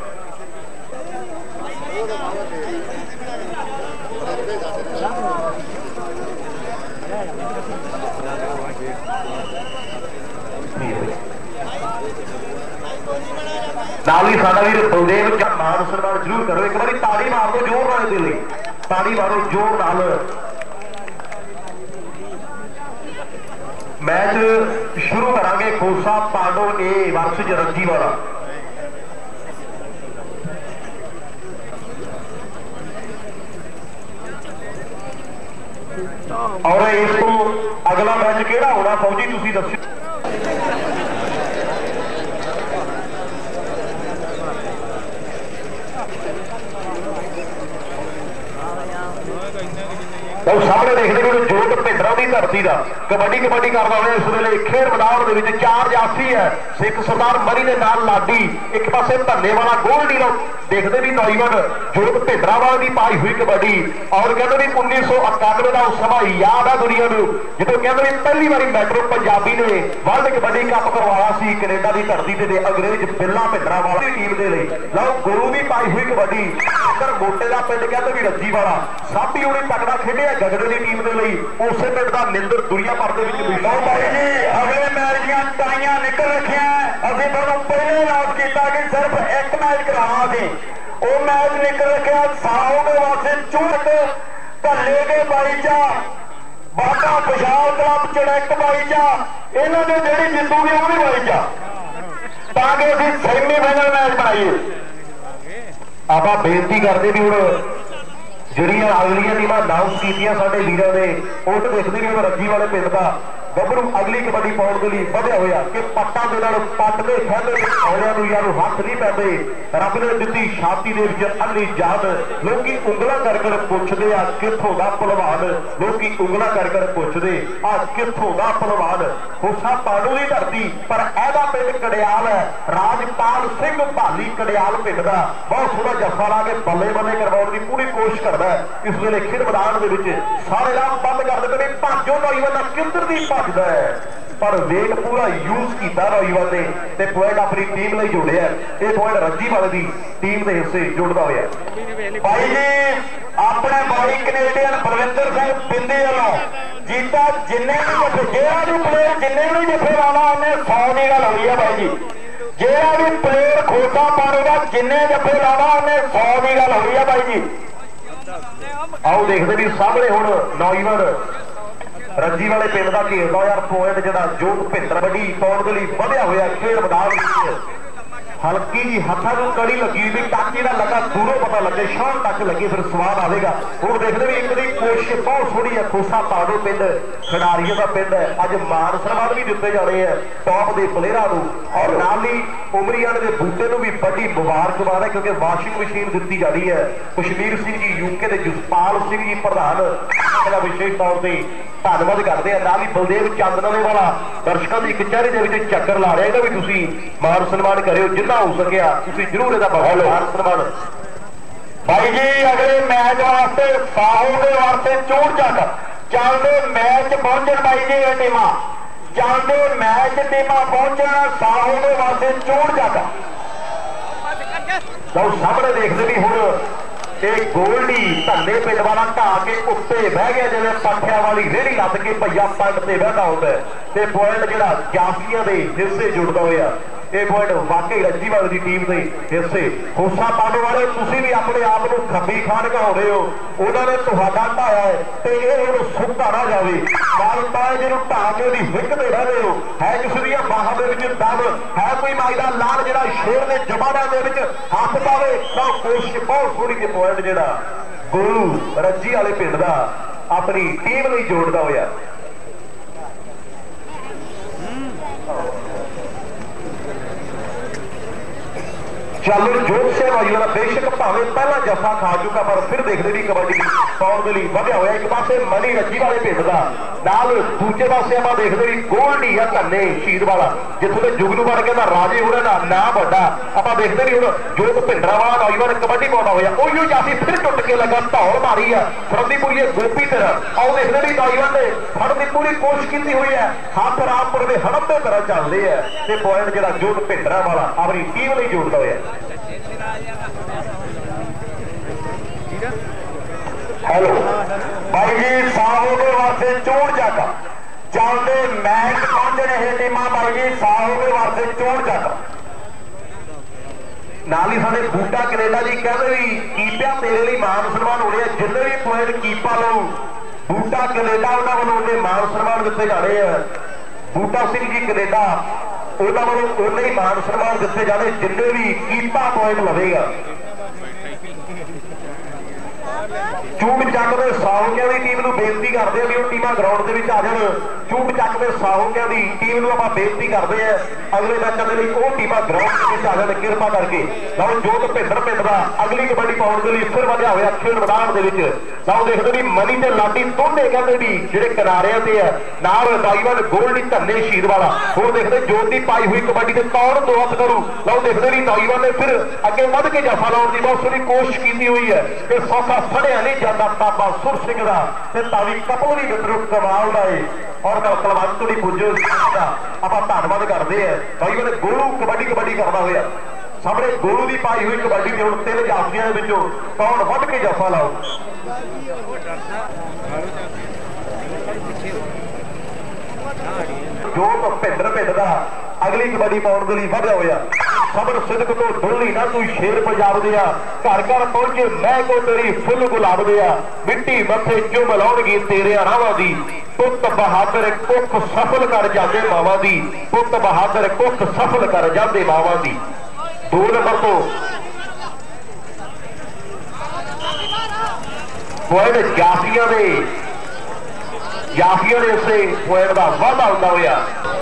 Speaker 1: ਨਾਲ ਹੀ ਸਾਡਾ ਵੀਰ ਬਲਦੇਵ ਮਾਨ ਸਨਮਾਨ ਜ਼ਰੂਰ ਕਰੋ ਇੱਕ ਵਾਰੀ ਤਾੜੀ ਮਾਰ ਦਿਓ ਜ਼ੋਰ ਨਾਲ ਦੇ ਲਈ ਤਾੜੀ ਮਾਰੋ ਜ਼ੋਰ ਨਾਲ मैच शुरू करांगे खोसा पांडो ए वर्सेस रंजी वाला और इस तो अगला मैच केड़ा होना फौजी तुसी दस्सो तो सामने देखते हैं जोत भिंडरा की धरती का कबड्डी कबड्डी करता हुआ इस वे खेल मैदान के चार जाफी है सिख सरदार मरी के नाल लाडी एक पासे धन्ने वाला गोल्डी देखते भी नौजवान जोत भिंडरा वाले की पाई हुई कबड्डी और कहते भी उन्नीस सौ इक्यानवे का उस समा याद है दुनिया को जो कहते भी पहली बार मैट्रो पंजाबी ने वर्ल्ड कबड्डी कप करवाया सी कनेडा की धरती से अंग्रेज बिल्ला भिंडरा वाला टीम के लिए लो गुरु की पाई हुई कबड्डी इधर मोटे का पिंड कहते भी रज्जी वाला सब ही उन्हें तकड़ा खेलिया गगड़े की टीम के लिए उस पिंड का निंदर दुनिया भर के भाई जी अगले मैच दियां टाइयां निकल रखियां असीं तुहानूं पहले अनाउंस कीता कि सिर्फ एक मैच कराना सी वो मैच निकल रखिया साओ के वास्ते चूट धल्ले के बाईचा बाटा पेशाब क्लब चड़क बाईचा इन्हां दे जिहड़ी जितूगी वो भी बाईचा ताकि असीं सैमीफाइनल मैच बनाईए आपां बेनती करदे भी हुण ਜਿਹੜੀਆਂ ਅਗਲੀਆਂ ਟੀਮਾਂ ਅਨਾਉਂਸ ਕੀਤੀਆਂ ਸਾਡੇ ਵੀਰਾਂ ਨੇ ਉਹ ਤਾਂ ਦੇਖਦੇ ਵੀ ਰੰਜੀ ਵਾਲੇ ਪਿੰਡ ਦਾ ਗੱਭਰੂ ਅਗਲੀ ਕਬੱਡੀ ਪਾਉਣ ਦੇ ਲਈ ਵਧਿਆ ਹੋਇਆ ਕਿ ਪੱਟਾਂ ਦੇ ਨਾਲ ਪੱਟ ਦੇ ਖੇਡੇ ਔਰਿਆਂ ਨੂੰ ਯਾਰ ਹੱਥ ਨਹੀਂ ਪੈਂਦੇ ਰੱਬ ਨੇ ਦਿੱਤੀ ਛਾਤੀ ਦੇ ਵਿੱਚ ਅੰਨੀ ਜਾਨ ਲੋਕੀ ਉਂਗਲਾਂ ਕਰ ਕਰ ਪੁੱਛਦੇ ਆ ਕਿੱਥੋਂ ਦਾ ਪਹਿਲਵਾਨ ਲੋਕੀ ਉਂਗਲਾਂ ਕਰ ਕਰ ਪੁੱਛਦੇ ਆ ਕਿੱਥੋਂ ਦਾ ਪਹਿਲਵਾਨ ਖੋਸਾ ਪਾਂਡੂ ਦੀ ਧਰਤੀ ਪਰ ਇਹਦਾ ਪਿੰਡ ਕੜਿਆਲ ਹੈ ਰਾਜ ਜਸਪਾਲ ਸਿੰਘ ਭਾਲੀ ਕੜਿਆਲ ਪਿੰਡ ਦਾ ਬਹੁਤ ਸੋਹਣਾ ਜੱਫਾ ਲਾ ਕੇ ਬੱਲੇ ਬੱਲੇ ਕਰਵਾਉਣ ਦੀ ਪੂਰੀ ਕੋਸ਼ਿਸ਼ ਕਰਦਾ ਹੈ। ਇਸ ਵੇਲੇ ਖੇਡ ਮੈਦਾਨ ਦੇ ਵਿੱਚ ਸਾਰੇ ਰਾਹ ਬੰਦ ਕਰ ਦਿੱਤੇ ਨੇ। ਭਾਜੋ ਨੌਜਵਾਨ ਦਾ ਕਿੰਦਰ ਦੀ ਭੱਜਦਾ ਹੈ ਪਰ ਵੇਗ ਪੂਰਾ ਯੂਜ਼ ਕੀਤਾ ਨੌਜਵਾਨ ਨੇ ਤੇ ਪੁਆਇੰਟ ਆਪਣੀ ਟੀਮ ਲਈ ਜੋੜਿਆ। ਇਹ ਪੁਆਇੰਟ ਰੱਜੀ ਵਾਲੇ ਦੀ ਟੀਮ ਦੇ ਹਿੱਸੇ ਜੁੜਦਾ ਹੋਇਆ।
Speaker 3: ਭਾਈ ਜੀ ਆਪਣੇ ਬਾਈ ਕੈਨੇਡੀਅਨ ਬਲਵਿੰਦਰ ਸਿੰਘ ਬਿੰਦੇ ਵੱਲੋਂ ਜੀਤਾ ਜਿੰਨੇ ਵੀ ਜੱਫੇ ਜਿਹੜਾ ਵੀ ਪਲੇਅਰ ਜਿੰਨੇ ਵੀ ਜੱਫੇ ਲਾਉਣਾ ਉਹਨੇ ਸੌ ਦੀ ਗੱਲ ਹੋਈ ਹੈ ਬਾਈ ਜੀ। ਜਿਹੜਾ ਵੀ ਪਲੇਅਰ ਖੋਤਾ ਪਾੜੇਗਾ ਜਿੰਨੇ ਜੱਫੇ ਲਾਉਣਾ ਉਹਨੇ ਸੌ ਦੀ ਗੱਲ ਹੋਈ ਹੈ ਬਾਈ ਜੀ।
Speaker 1: ਆਓ ਦੇਖਦੇ ਵੀ ਸਾਹਮਣੇ ਹੁਣ ਨੌਜਵਾਨ ਰੱਜੀ ਵਾਲੇ ਪਿੰਡ ਦਾ ਘੇਰਦਾ ਹੋਇਆ ਪੁਆਇੰਟ ਜਿਹੜਾ ਜੋਤ ਭਿੰਦਰ ਵੱਡੀ ਪਾਉਣ ਦੇ ਲਈ ਵਧਿਆ ਹੋਇਆ ਖੇਡ ਮੈਦਾਨ ਵਿੱਚ ਹਲਕੀ ਜੀ ਹੱਥਾਂ ਨੂੰ ਕੜੀ ਲੱਗੀ ਵੀ ਟਾਕੀ ਦਾ ਲੱਗਾ ਦੂਰੋਂ ਪਤਾ ਲੱਗੇ ਸ਼ਾਨ ਤੱਕ ਲੱਗੀ ਫਿਰ ਸਵਾਦ ਆਵੇਗਾ। ਹੁਣ ਦੇਖਦੇ ਵੀ ਇੱਕ ਦੀ ਕੋਸ਼ਿਸ਼ ਬਹੁਤ ਸੋਹਣੀ ਹੈ। ਖੋਸਾ ਪਾੜੋ ਪਿੰਡ ਖਿਡਾਰੀਆਂ ਦਾ ਪਿੰਡ ਹੈ। ਅੱਜ ਮਾਨ ਸਨਮਾਨ ਵੀ ਦਿੱਤੇ ਜਾਣੇ ਆ ਟੌਪ ਦੇ ਪਲੇਅਰਾਂ ਨੂੰ ਔਰ ਨਾਲ ਹੀ ਉਮਰੀਆਂ ਦੇ ਬੂਟੇ ਨੂੰ ਵੀ ਵੱਡੀ ਮੁਬਾਰਕਬਾਦ ਹੈ ਕਿਉਂਕਿ ਵਾਸ਼ਿੰਗ ਮਸ਼ੀਨ ਦਿੱਤੀ ਜਾ ਰਹੀ ਹੈ। ਕਸ਼ਮੀਰ ਸਿੰਘ ਜੀ ਯੂਕੇ ਦੇ ਜਸਪਾਲ ਸਿੰਘ ਜੀ ਪ੍ਰਧਾਨ ਦਾ ਵਿਸ਼ੇਸ਼ ਤੌਰ ਤੇ ਧੰਨਵਾਦ ਕਰਦੇ ਆ। ਨਾਲ ਹੀ ਬਲਦੇਵ ਚੰਦਨਾਲੇ ਵਾਲਾ ਦਰਸ਼ਕਾਂ ਦੀ ਕਚਹਿਰੀ ਦੇ ਵਿੱਚ ਚੱਕਰ ਲਾ ਰਿਹਾ। ਇਹਦਾ ਵੀ ਤੁਸੀਂ ਮਾਨ ਸਨਮਾਨ ਕਰਿਓ ਜਿੰਨਾ ਹੋ ਸਕਿਆ ਤੁਸੀਂ ਜ਼ਰੂਰ ਇਹਦਾ ਮਾਨ ਸਨਮਾਨ।
Speaker 3: ਭਾਈ ਜੀ ਅਗਲੇ ਮੈਚ ਵਾਸਤੇ ਸਾਹੋ ਦੇ ਵਾਸਤੇ ਚੋੜ ਚੱਕ ਚੱਲਦੇ ਮੈਚ ਪਹੁੰਚਣ ਬਾਈ ਜੀ ਇਹ ਟੀਮਾਂ ਚੱਲਦੇ ਮੈਚ ਟੀਮਾਂ ਪਹੁੰਚਣ ਸਾਹੋ ਦੇ ਵਾਸਤੇ ਚੋੜ ਚੱਕ।
Speaker 1: ਲਓ ਸਾਹਮਣੇ ਦੇਖਦੇ ਵੀ ਹੁਣ ਇਹ ਗੋਲਡੀ ਧੰਨੇ ਪਿੰਡ ਵਾਲਾ ਢਾਹ ਕੇ ਉੱਤੇ ਬਹਿ ਗਿਆ ਜਿਵੇਂ ਪੱਠਿਆਂ ਵਾਲੀ ਰੇਹੜੀ ਲੱਦ ਕੇ ਭਈਆ ਪੰਡ ਤੇ ਬਹਿਦਾ ਹੁੰਦਾ ਤੇ ਪੁਆਇੰਟ ਜਿਹੜਾ ਜਾਫੀਆਂ ਦੇ ਹਿੱਸੇ ਜੁੜਦਾ ਹੋਇਆ। ਇਹ ਪੁਆਇੰਟ ਵਾਕਈ ਰੱਜੀ ਵਾਲੇ ਦੀ ਟੀਮ ਦੇ ਹਿੱਸੇ। ਖੋਸਾ ਪਾਉਣ ਵਾਲੇ ਤੁਸੀਂ ਵੀ ਆਪਣੇ ਆਪ ਨੂੰ ਖੱਬੀ ਖਾਨ ਕਹਾਉਂਦੇ ਹੋ ਉਹਨਾਂ ਨੇ ਤੁਹਾਡਾ ਢਾਇਆ ਹੈ ਤੇ ਇਹ ਹੁਣ ਸੁੱਕਾ ਨਾ ਜਾਵੇ। ਨਾਲ ਪਾਏ ਜਿਹਨੂੰ ਢਾਹ ਕੇ ਉਹਦੀ ਹਿੱਕ ਤੇ ਰਹਿੰਦੇ ਹੋ ਹੈ ਕਿਸੇ ਦੀਆਂ ਬਾਹਾਂ ਦੇ ਵਿੱਚ ਦਮ ਹੈ ਕੋਈ ਮਾਈ ਦਾ ਲਾਲ ਜਿਹੜਾ ਸ਼ੇਰ ਦੇ ਜਮਾਨਾਂ ਦੇ ਵਿੱਚ ਹੱਥ ਪਾਵੇ ਤਾਂ ਕੋਸ਼ਿਸ਼ ਬਹੁਤ ਸੋਹਣੀ ਕੇ ਪੁਆਇੰਟ ਜਿਹੜਾ ਗੁਰੂ ਰੱਜੀ ਵਾਲੇ ਪਿੰਡ ਦਾ ਆਪਣੀ ਟੀਮ ਲਈ ਜੋੜਦਾ ਹੋਇਆ। ਚਾਲੂ ਜੋਤ ਸਿੰਘ ਆਯੂਰਾ ਬੇਸ਼ੱਕ ਭਾਵੇਂ ਪਹਿਲਾ ਜੱਫਾ ਖਾ ਚੁੱਕਾ ਪਰ ਫਿਰ ਦੇਖਦੇ ਵੀ ਕਬੱਡੀ ਪਾਉਣ ਦੇ ਲਈ ਵਧਿਆ ਹੋਇਆ। ਇੱਕ ਪਾਸੇ ਮਨੀ ਰੱਜੀ ਵਾਲੇ ਪਿੰਡ ਦਾ ਨਾਲ ਦੂਜੇ ਪਾਸੇ ਆਪਾਂ ਦੇਖਦੇ ਵੀ ਗੋਲਡੀ ਆ ਧੰਨੇ ਸ਼ਹੀਦ ਵਾਲਾ ਜਿੱਥੋਂ ਦੇ ਜੁਗਨੂ ਬਣ ਕੇ ਦਾ ਰਾਜੇ ਉਹਨਾਂ ਦਾ ਨਾਂ ਵੱਡਾ। ਆਪਾਂ ਦੇਖਦੇ ਵੀ ਹੁਣ ਜੋਤ ਭਿੰਡਰਾ ਵਾਲਾ ਨੌਜਵਾਨ ਕਬੱਡੀ ਪਾਉਂਦਾ ਹੋਇਆ ਉਹੀ ਜਾਫੀ ਫਿਰ ਟੁੱਟ ਕੇ ਲੱਗਾ ਧੌਲ ਮਾਰੀ ਆ ਫਰੰਦੀਪੁਰੀ ਗੋਪੀ ਤਰ੍ਹਾਂ। ਆਓ ਦੇਖਦੇ ਵੀ ਨੌਜਵਾਨ ਨੇ ਫੜਨ ਦੀ ਪੂਰੀ ਕੋਸ਼ਿਸ਼ ਕੀਤੀ ਹੋਈ ਹੈ। ਹੱਥ ਰਾਮਪੁਰ ਦੇ ਹੜਪ ਦੇ ਤਰ੍ਹਾਂ ਚੱਲਦੇ ਆ ਤੇ ਪੁਆਇੰਟ ਜਿਹੜਾ ਜੋਤ ਭਿੰਡਰਾ ਵਾਲਾ ਆਪਣੀ ਟੀਮ ਲਈ ਜੋੜਦਾ ਹੋਇਆ।
Speaker 3: ਹੈਲੋ ਭਾਈ ਜੀ ਸਾਹੋ ਦੇ ਵਾਸਤੇ ਚੋੜ ਚੱਕ ਚੱਲਦੇ ਮੈਚ ਪਹੁੰਚਣ ਇਹ ਟੀਮਾਂ ਭਾਈ ਜੀ ਸਾਹੋ ਦੇ ਵਾਸਤੇ ਚੋੜ ਚੱਕ।
Speaker 1: ਨਾਲ ਹੀ ਸਾਡੇ ਬੂਟਾ ਕੈਨੇਡਾ ਜੀ ਕਹਿੰਦੇ ਵੀ ਕੀਪਿਆ ਤੇਰੇ ਲਈ ਮਾਨ ਸਨਮਾਨ ਹੋ ਰਿਹਾ ਜਿੰਨੇ ਵੀ ਪੁਆਇੰਟ ਕੀਪਾ ਲਓ ਬੂਟਾ ਕੈਨੇਡਾ ਉਹਨਾਂ ਵੱਲੋਂ ਉਹਨੇ ਮਾਨ ਸਨਮਾਨ ਦਿੱਤੇ ਜਾਣੇ ਆ। ਬੂਟਾ ਸਿੰਘ ਜੀ ਕੈਨੇਡਾ ਉਹਨਾਂ ਵੱਲੋਂ ਉਹਨੇ ਹੀ ਮਾਨ ਸਨਮਾਨ ਦਿੱਤੇ ਜਾਣੇ ਜਿੰਨੇ ਵੀ ਕੀਪਾ ਪੁਆਇੰਟ ਲਵੇਗਾ। ਚੂੜ ਚੱਕ ਦੇ ਸਾਹੋਕਿਆਂ ਦੀ ਟੀਮ ਨੂੰ ਬੇਨਤੀ ਕਰਦੇ ਆ ਵੀ ਉਹ ਟੀਮਾਂ ਗਰਾਊਂਡ ਦੇ ਵਿੱਚ ਆ ਜਾਣ। ਚੂੜ ਚੱਕ ਦੇ ਸਾਹੋਕਿਆਂ ਦੀ ਟੀਮ ਨੂੰ ਆਪਾਂ ਬੇਨਤੀ ਕਰਦੇ ਆ ਅਗਲੇ ਮੈਚਾਂ ਦੇ ਲਈ ਉਹ ਟੀਮਾਂ ਗਰਾਊਂਡ ਦੇ ਵਿੱਚ ਆ ਜਾਣ ਕਿਰਪਾ ਕਰਕੇ। ਲਓ ਜੋਤ ਭਿੰਦਰ ਪਿੰਡ ਦਾ ਅਗਲੀ ਕਬੱਡੀ ਪਾਉਣ ਦੇ ਲਈ ਫਿਰ ਵਧਿਆ ਹੋਇਆ ਖੇਡ ਮੈਦਾਨ ਦੇ ਵਿੱਚ। ਲਓ ਦੇਖਦੇ ਵੀ ਮਨੀ ਤੇ ਲਾਡੀ ਦੋਨੇ ਕਹਿੰਦੇ ਵੀ ਜਿਹੜੇ ਕਿਨਾਰਿਆਂ ਤੇ ਆ ਨਾਲ ਨੌਜਵਾਨ ਗੋਲਡੀ ਧੰਨੇ ਸ਼ਹੀਦ ਵਾਲਾ। ਹੁਣ ਦੇਖਦੇ ਜੋਤ ਦੀ ਪਾਈ ਹੋਈ ਕਬੱਡੀ ਤੇ ਕੌਣ ਦੋ ਹੱਥ ਕਰੂ। ਲਓ ਦੇਖਦੇ ਵੀ ਨੌਜਵਾਨ ਨੇ ਫਿਰ ਅੱਗੇ ਵੱਧ ਕੇ ਜੱਫਾ ਲਾਉਣ ਦੀ ਬਹੁਤ ਸੋਹਣੀ ਕੋਸ਼ਿਸ਼ ਕੀਤੀ ਹੋਈ ਹੈ ਕਿ ਸੌਖਾ ਫੜਿਆ ਨਹੀਂ ਜਾਂਦਾ ਬਾਬਾ ਸੁਰ ਸਿੰਘ ਦਾ ਤੇ ਤਾਵੀ ਕਪਲ ਵੀ ਮਿੱਤਰੋ ਕਮਾਲ ਦਾ ਏ ਔਰ ਕਲਵੰਤ ਤੋਂ ਪੁੱਜੋ ਆਪਾਂ ਧੰਨਵਾਦ ਕਰਦੇ ਆ ਭਾਈ ਉਹਨੇ ਗੋਲੂ ਕਬੱਡੀ ਕਬੱਡੀ ਕਰਦਾ ਹੋਇਆ। ਸਾਹਮਣੇ ਗੋਲੂ ਦੀ ਪਾਈ ਹੋਈ ਕਬੱਡੀ ਤੇ ਹੁਣ ਤਿੰਨ ਜਾਫੀਆਂ ਦੇ ਵਿੱਚੋਂ ਕੌਣ ਵੱਧ ਕੇ ਜੱਫਾ ਲਾਓ। ਜੋਤ ਭਿੰਦਰ ਪਿੰਡ ਦਾ ਅਗਲੀ ਕਬੱਡੀ ਪਾਉਣ ਦੇ ਲਈ ਵਧਿਆ ਹੋਇਆ। ਸਬਰ ਸਿਦਕ ਤੋਂ ਡੋਲੀ ਨਾ ਤੂੰ ਸ਼ੇਰ ਪੰਜਾਬ ਦੇ ਆ ਘਰ ਘਰ ਪਹੁੰਚੇ ਮੈਂ ਕੋ ਤੇਰੀ ਫੁੱਲ ਗੁਲਾਬ ਦੇ ਆ ਮਿੱਟੀ ਮੱਥੇ ਚੁੰਮ ਲਾਉਣਗੇ ਤੇਰੇ ਰਾਹਾਂ ਦੀ ਪੁੱਤ ਬਹਾਦਰ ਕੁੱਖ ਸਫਲ ਕਰ ਜਾਂਦੇ ਮਾਵਾਂ ਦੀ ਪੁੱਤ ਬਹਾਦਰ ਕੁੱਖ ਸਫਲ ਕਰ ਜਾਂਦੇ ਮਾਵਾਂ ਦੀ। ਦੋ ਨੰਬਰ ਤੋਂ ਪੁਆਇੰਟ ਜਾਫੀਆਂ ਦੇ ਜਾਫੀਆਂ ਦੇ ਉਸੇ ਪੁਆਇੰਟ ਦਾ ਵਾਧਾ ਹੁੰਦਾ ਹੋਇਆ।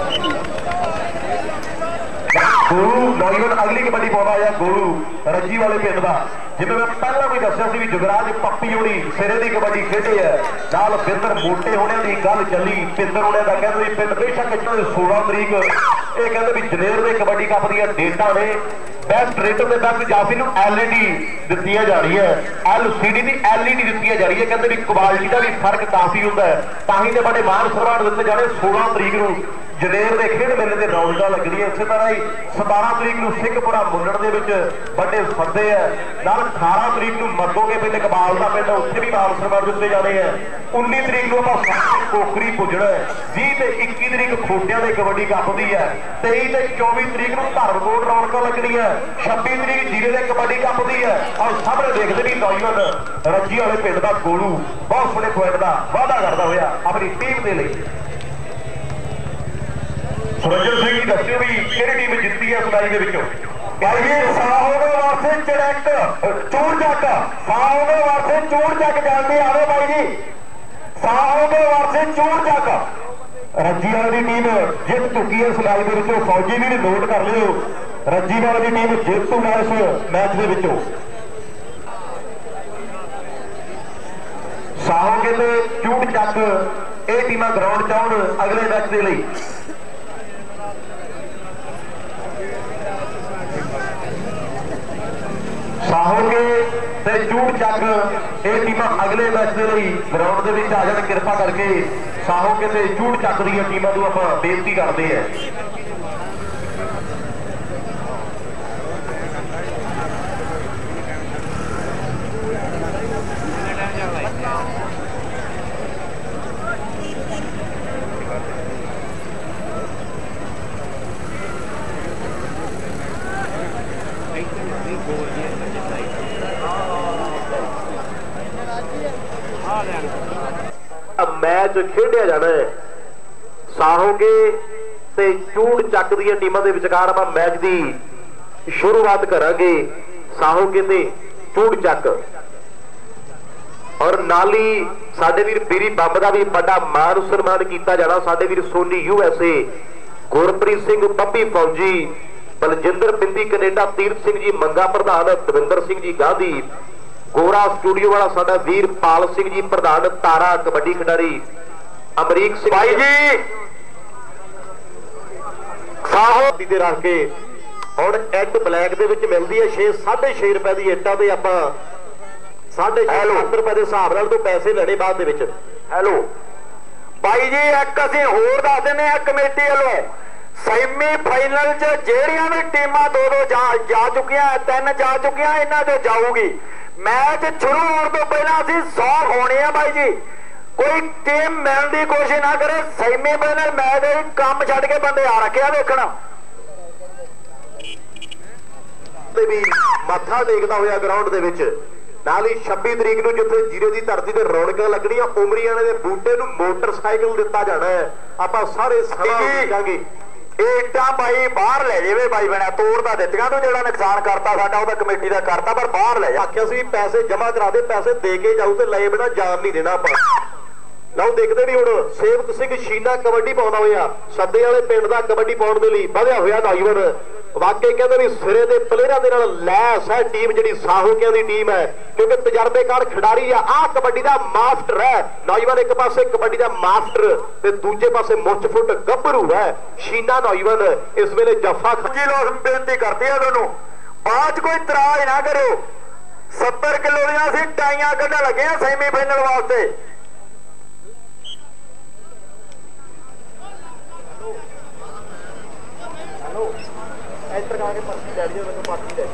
Speaker 1: ਗੁਰੂ ਨੌਜਵਾਨ ਅਗਲੀ ਕਬੱਡੀ ਪਾਉਂਦਾ ਹੋਇਆ ਗੁਰੂ ਰੱਜੀ ਵਾਲੇ ਪਿੰਡ ਦਾ। ਜਿਵੇਂ ਮੈਂ ਪਹਿਲਾਂ ਵੀ ਦੱਸਿਆ ਸੀ ਵੀ ਜੁਗਰਾਜ ਪੱਪੀ ਹੋਣੀ ਸਿਰੇ ਦੀ ਕਬੱਡੀ ਖੇਡੇ ਹੈ ਨਾਲ ਬਿੰਦਰ ਮੋਟੇ ਹੋਣਿਆਂ ਦੀ ਗੱਲ ਚੱਲੀ। ਪਿੰਦਰ ਹੋਣਿਆਂ ਦਾ ਕਹਿੰਦੇ ਪਿੰਡ ਬੇਸ਼ੱਕ ਸੋਲਾਂ ਤਰੀਕ ਇਹ ਕਹਿੰਦੇ ਵੀ ਜਨੇਰ ਦੇ ਕਬੱਡੀ ਕੱਪ ਦੀਆਂ ਡੇਟਾਂ ਨੇ ਬੈਸਟ ਰੇਟਰ ਦੇ ਬੈਸਟ ਜਾਫੀ ਨੂੰ ਐਲ ਈ ਡੀ ਦਿੱਤੀਆਂ ਜਾ ਰਹੀ ਹੈ, ਐਲ ਸੀ ਡੀ ਦੀ ਐਲ ਈ ਡੀ ਦਿੱਤੀਆਂ ਜਾ ਰਹੀ ਹੈ। ਕਹਿੰਦੇ ਵੀ ਕੁਆਲਿਟੀ ਦਾ ਵੀ ਫਰਕ ਕਾਫੀ ਹੁੰਦਾ ਹੈ, ਤਾਂ ਹੀ ਤੇ ਬੜੇ ਮਾਣ ਸਨਮਾਨ ਦਿੱਤੇ ਜਾਣੇ। ਸੋਲਾਂ ਤਰੀਕ ਨੂੰ ਜਨੇਰ ਦੇ ਖੇਡ ਮੇਲੇ ਦੇ ਰੌਣਕਾਂ ਲੱਗਣੀਆਂ। ਇਸੇ ਤਰ੍ਹਾਂ ਹੀ ਸਤਾਰਾਂ ਤਰੀਕ ਨੂੰ ਸਿੰਘਪੁਰਾ ਮੁੰਨਣ ਦੇ ਵਿੱਚ ਵੱਡੇ ਸੱਦੇ ਹੈ, ਨਾਲ ਅਠਾਰਾਂ ਤਰੀਕ ਨੂੰ ਮੱਦੋਗੇ ਪਿੰਡ ਕਬਾਲ ਦਾ ਪਿੰਡ, ਉੱਥੇ ਵੀ ਮਾਣ ਸਨਮਾਨ ਦਿੱਤੇ ਜਾਣੇ ਹੈ। ਉੱਨੀ ਤਰੀਕ ਨੂੰ ਆਪਾਂ ਕੋਕਰੀ ਪੁੱਜਣਾ ਹੈ। ਵੀਹ ਤੇ ਇੱਕੀ ਤਰੀਕ ਖੋਟਿਆਂ ਦੇ ਕਬੱਡੀ ਕੱਪ ਦੀ ਹੈ। ਤੇਈ ਤੇ ਚੌਵੀ ਤਰੀਕ ਨੂੰ ਧਰਮਕੋਟ ਰੌਣਕਾਂ ਲੱਗਣੀਆਂ। ਛੱਬੀ ਤਰੀਕ ਜੀਰੇ ਦੇ ਕਬੱਡੀ ਕੱਪ ਦੀ ਹੈ। ਔਰ ਸਾਹਮਣੇ ਦੇਖਦੇ ਵੀ ਨੌਜਵਾਨ ਰੱਜੀ ਵਾਲੇ ਪਿੰਡ ਦਾ ਗੋਲੂ ਬਹੁਤ ਸੋਹਣੇ ਪੁਆਇੰਟ ਦਾ ਵਾਅਦਾ ਕਰਦਾ ਹੋਇਆ ਆਪਣੀ ਟੀਮ ਦੇ ਲਈ। ਸੁਰਜਨ ਸਿੰਘ ਜੀ ਦੱਸਿਓ ਵੀ ਕਿਹੜੀ ਟੀਮ ਜਿੱਤੀ ਹੈ ਇਸ ਮੈਚ ਦੇ ਵਿੱਚੋਂ।
Speaker 3: ਭਾਈ ਜੀ ਸਾਹੋਗੇ ਵਾਸਤੇ ਚੜੈਕ ਚੂੜ ਚੱਕ, ਸਾਹੋਗੇ ਵਾਸਤੇ ਚੂੜ ਚੱਕ ਜਾਂਦੀ ਆਵੇ ਬਾਈ ਜੀ, ਸਾਹੋਗੇ ਵਾਸਤੇ ਚੂੜ ਚੱਕ। ਰੱਜੀ ਵਾਲੀ ਦੀ ਟੀਮ ਜਿੱਤ ਚੁੱਕੀ ਹੈ ਇਸ ਮੈਚ ਦੇ ਵਿੱਚੋਂ। ਫੌਜੀ ਵੀ ਨੋਟ ਕਰ ਲਿਓ, ਰੱਜੀ ਵਾਲੀ ਦੀ ਟੀਮ ਜੇਤੂ ਹੈ ਇਸ ਮੈਚ ਦੇ ਵਿੱਚੋਂ।
Speaker 1: ਸਾਹੋਗੇ ਤੇ ਚੂੜ ਚੱਕ ਇਹ ਟੀਮਾਂ ਗਰਾਊਂਡ ਚ ਆਉਣ ਅਗਲੇ ਮੈਚ ਦੇ ਲਈ। ਸਾਹੋਗੇ ਤੇ ਚੂੜ ਚੱਕ ਇਹ ਟੀਮਾਂ ਅਗਲੇ ਮੈਚ ਦੇ ਲਈ ਗਰਾਊਂਡ ਦੇ ਵਿੱਚ ਆ ਜਾਣ। ਕਿਰਪਾ ਕਰਕੇ ਸਾਹੋਗੇ ਤੇ ਚੂੜ ਚੱਕ ਦੀਆਂ ਟੀਮਾਂ ਨੂੰ ਆਪਾਂ ਬੇਨਤੀ ਕਰਦੇ ਹਾਂ। ਮੈਚ ਖੇਡਿਆ ਜਾਣਾ ਹੈ। ਸਾਹੋਗੇ ਤੇ ਚੂੜ ਚੱਕ ਦੀਆਂ ਟੀਮਾਂ ਦੇ ਵਿਚਕਾਰ ਆਪਾਂ ਮੈਚ ਦੀ ਸ਼ੁਰੂਆਤ ਕਰਾਂਗੇ। ਸਾਹੋਗੇ ਤੇ ਚੂੜ ਚੱਕ ਔਰ ਨਾਲ ਹੀ ਸਾਡੇ ਵੀਰ ਬੀਰੀ ਬੰਬ ਦਾ ਵੀ ਵੱਡਾ ਮਾਨ ਸਨਮਾਨ ਕੀਤਾ ਜਾਣਾ। ਸਾਡੇ ਵੀਰ Soni U S A, Gurpreet Singh Pappi ਫੌਜੀ, ਬਲਜਿੰਦਰ ਬਿੰਦੀ ਕੈਨੇਡਾ, ਤੀਰਥ ਸਿੰਘ ਜੀ ਮੰਗਾ ਪ੍ਰਧਾਨ, ਦਵਿੰਦਰ ਸਿੰਘ ਜੀ ਗਾਂਧੀ, ਗੋਰਾ ਸਟੂਡੀਓ ਵਾਲਾ ਸਾਡਾ ਵੀਰ ਪਾਲ ਸਿੰਘ ਜੀ ਪ੍ਰਧਾਨ, ਤਾਰਾ ਕਬੱਡੀ ਖਿਡਾਰੀ ਅਮਰੀਕ ਸਿੰਘ ਭਾਈ ਜੀ ਸਾਹੋ ਦੇ ਰੱਖ ਕੇ ਹੁਣ ਐਡ ਬਲੈਕ ਦੇ ਵਿੱਚ ਮਿਲਦੀ ਹੈ ਛੇ ਸਾਢੇ ਛੇ ਰੁਪਏ ਦੀ ਇੱਟਾਂ ਤੇ ਆਪਾਂ ਸਾਢੇ ਛੇ ਰੁਪਏ ਦੇ ਹਿਸਾਬ ਨਾਲ ਤੋਂ ਪੈਸੇ ਲੈਣੇ ਬਾਅਦ ਦੇ ਵਿੱਚ।
Speaker 3: ਹੈਲੋ ਭਾਈ ਜੀ ਇੱਕ ਅਸੀਂ ਹੋਰ ਦੱਸ ਦਿੰਦੇ ਆ ਕਮੇਟੀ ਵੱਲੋਂ, ਸੈਮੀ ਫਾਈਨਲ 'ਚ ਜਿਹੜੀਆਂ ਵੀ ਟੀਮਾਂ ਦੋ ਦੋ ਜਾ ਜਾ ਚੁੱਕੀਆਂ, ਤਿੰਨ ਜਾ ਚੁੱਕੀਆਂ, ਇਹਨਾਂ 'ਚੋਂ ਜਾਊਗੀ। ਮੈਚ ਸ਼ੁਰੂ ਹੋਣ ਤੋਂ ਪਹਿਲਾਂ ਅਸੀਂ ਸੌ ਹੋਣੇ ਆ ਬਾਈ ਜੀ। ਕੋਈ ਟੀਮ ਮਿਲਣ ਦੀ ਕੋਸ਼ਿਸ਼ ਨਾ ਕਰੇ। ਸੈਮੀ ਫਾਈਨਲ ਮੈਚ ਦੇ ਕੰਮ ਛੱਡ ਕੇ ਬੰਦੇ ਆ ਰੱਖਿਆ ਵੇਖਣਾ
Speaker 1: ਤੇ ਵੀ ਮੱਥਾ ਟੇਕਦਾ ਹੋਇਆ ਗਰਾਊਂਡ ਦੇ ਵਿੱਚ। ਨਾਲ ਹੀ ਛੱਬੀ ਤਰੀਕ ਨੂੰ ਜਿੱਥੇ ਜੀਰੇ ਦੀ ਧਰਤੀ ਤੇ ਰੌਣਕਾਂ ਲੱਗਣੀਆਂ, ਉਮਰੀਆਣੇ ਦੇ ਬੂਟੇ ਨੂੰ ਮੋਟਰਸਾਈਕਲ ਦਿੱਤਾ ਜਾਣਾ ਹੈ। ਆਪਾਂ ਸਾਰੇ ਸਮਝਾਂਗੇ
Speaker 3: ਇਹ ਇੱਟਾਂ ਬਾਈ ਬਾਹਰ ਲੈ ਜਾਵੇ ਬਾਈ ਬਣਾ ਤੋੜ ਤਾਂ ਦਿੱਤੀਆਂ ਤੂੰ, ਜਿਹੜਾ ਨੁਕਸਾਨ ਕਰਤਾ ਸਾਡਾ ਉਹਦਾ ਕਮੇਟੀ ਦਾ ਕਰਤਾ, ਪਰ ਬਾਹਰ ਲੈ ਜਾ।
Speaker 1: ਆਖਿਆ ਸੀ ਪੈਸੇ ਜਮ੍ਹਾਂ ਕਰਾ ਦੇ, ਪੈਸੇ ਦੇ ਕੇ ਜਾਊ ਤੇ ਲਏ ਬਿਨਾ ਜਾਣ ਨਹੀਂ ਦੇਣਾ ਆਪਾਂ। ਲਓ ਦੇਖਦੇ ਵੀ ਹੁਣ ਸੇਵਕ ਸਿੰਘ ਸ਼ੀਨਾ ਕਬੱਡੀ ਪਾਉਂਦਾ ਹੋਇਆ ਸੱਦੇ ਵਾਲੇ ਪਿੰਡ ਦਾ ਕਬੱਡੀ ਪਾਉਣ ਦੇ ਲਈ ਵਧਿਆ ਹੋਇਆ ਨੌਜਵਾਨ। ਵਾਕਈ ਕਹਿੰਦੇ ਵੀ ਸਿਰੇ ਦੇ ਪਲੇਅਰਾਂ ਦੇ ਨਾਲ ਲੈਸ ਹੈ ਟੀਮ ਜਿਹੜੀ ਸਾਹੋਕਿਆਂ ਦੀ ਟੀਮ ਹੈ, ਕਿਉਂਕਿ ਤਜਰਬੇਕਾਰ ਖਿਡਾਰੀ ਆ। ਆਹ ਕਬੱਡੀ ਦਾ ਮਾਸਟਰ ਹੈ ਨੌਜਵਾਨ, ਇੱਕ ਪਾਸੇ ਕਬੱਡੀ ਦਾ ਮਾਸਟਰ ਤੇ ਦੂਜੇ ਪਾਸੇ ਮੁੱਛ ਫੁੱਟ ਗੱਭਰੂ ਹੈ ਸ਼ੀਨਾ ਨੌਜਵਾਨ। ਇਸ ਵੇਲੇ ਜੱਫਾ
Speaker 3: ਜੀ ਲੋਕ ਬੇਨਤੀ ਕਰਦੇ ਆ ਤੁਹਾਨੂੰ ਬਾਅਦ ਕੋਈ ਇਤਰਾਜ਼ ਨਾ ਕਰਿਓ। ਸੱਤਰ ਕਿਲੋ ਦੀਆਂ ਅਸੀਂ ਟਾਈਆਂ ਕੱਢਣ ਲੱਗੇ ਆ ਸੈਮੀ ਫਾਈਨਲ ਵਾਸਤੇ।
Speaker 1: ਐਂਟਰ ਕਰਾ ਕੇ ਪਰਚੀ ਲੈ ਲਿਓ, ਮੈਨੂੰ ਪਰਚੀ ਲੈ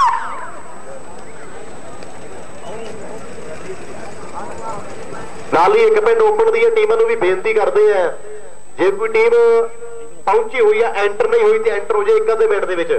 Speaker 1: ਨਾਲ ਹੀ ਇੱਕ ਪਿੰਡ ਓਪਨ ਦੀਆਂ ਟੀਮਾਂ ਨੂੰ ਵੀ ਬੇਨਤੀ ਕਰਦੇ ਆ, ਜੇ ਕੋਈ ਟੀਮ ਪਹੁੰਚੀ ਹੋਈ ਆ ਐਂਟਰ ਨਹੀਂ ਹੋਈ ਤੇ ਐਂਟਰ ਹੋ ਜਾਏ ਇੱਕ ਅੱਧੇ ਮਿੰਟ ਦੇ ਵਿੱਚ।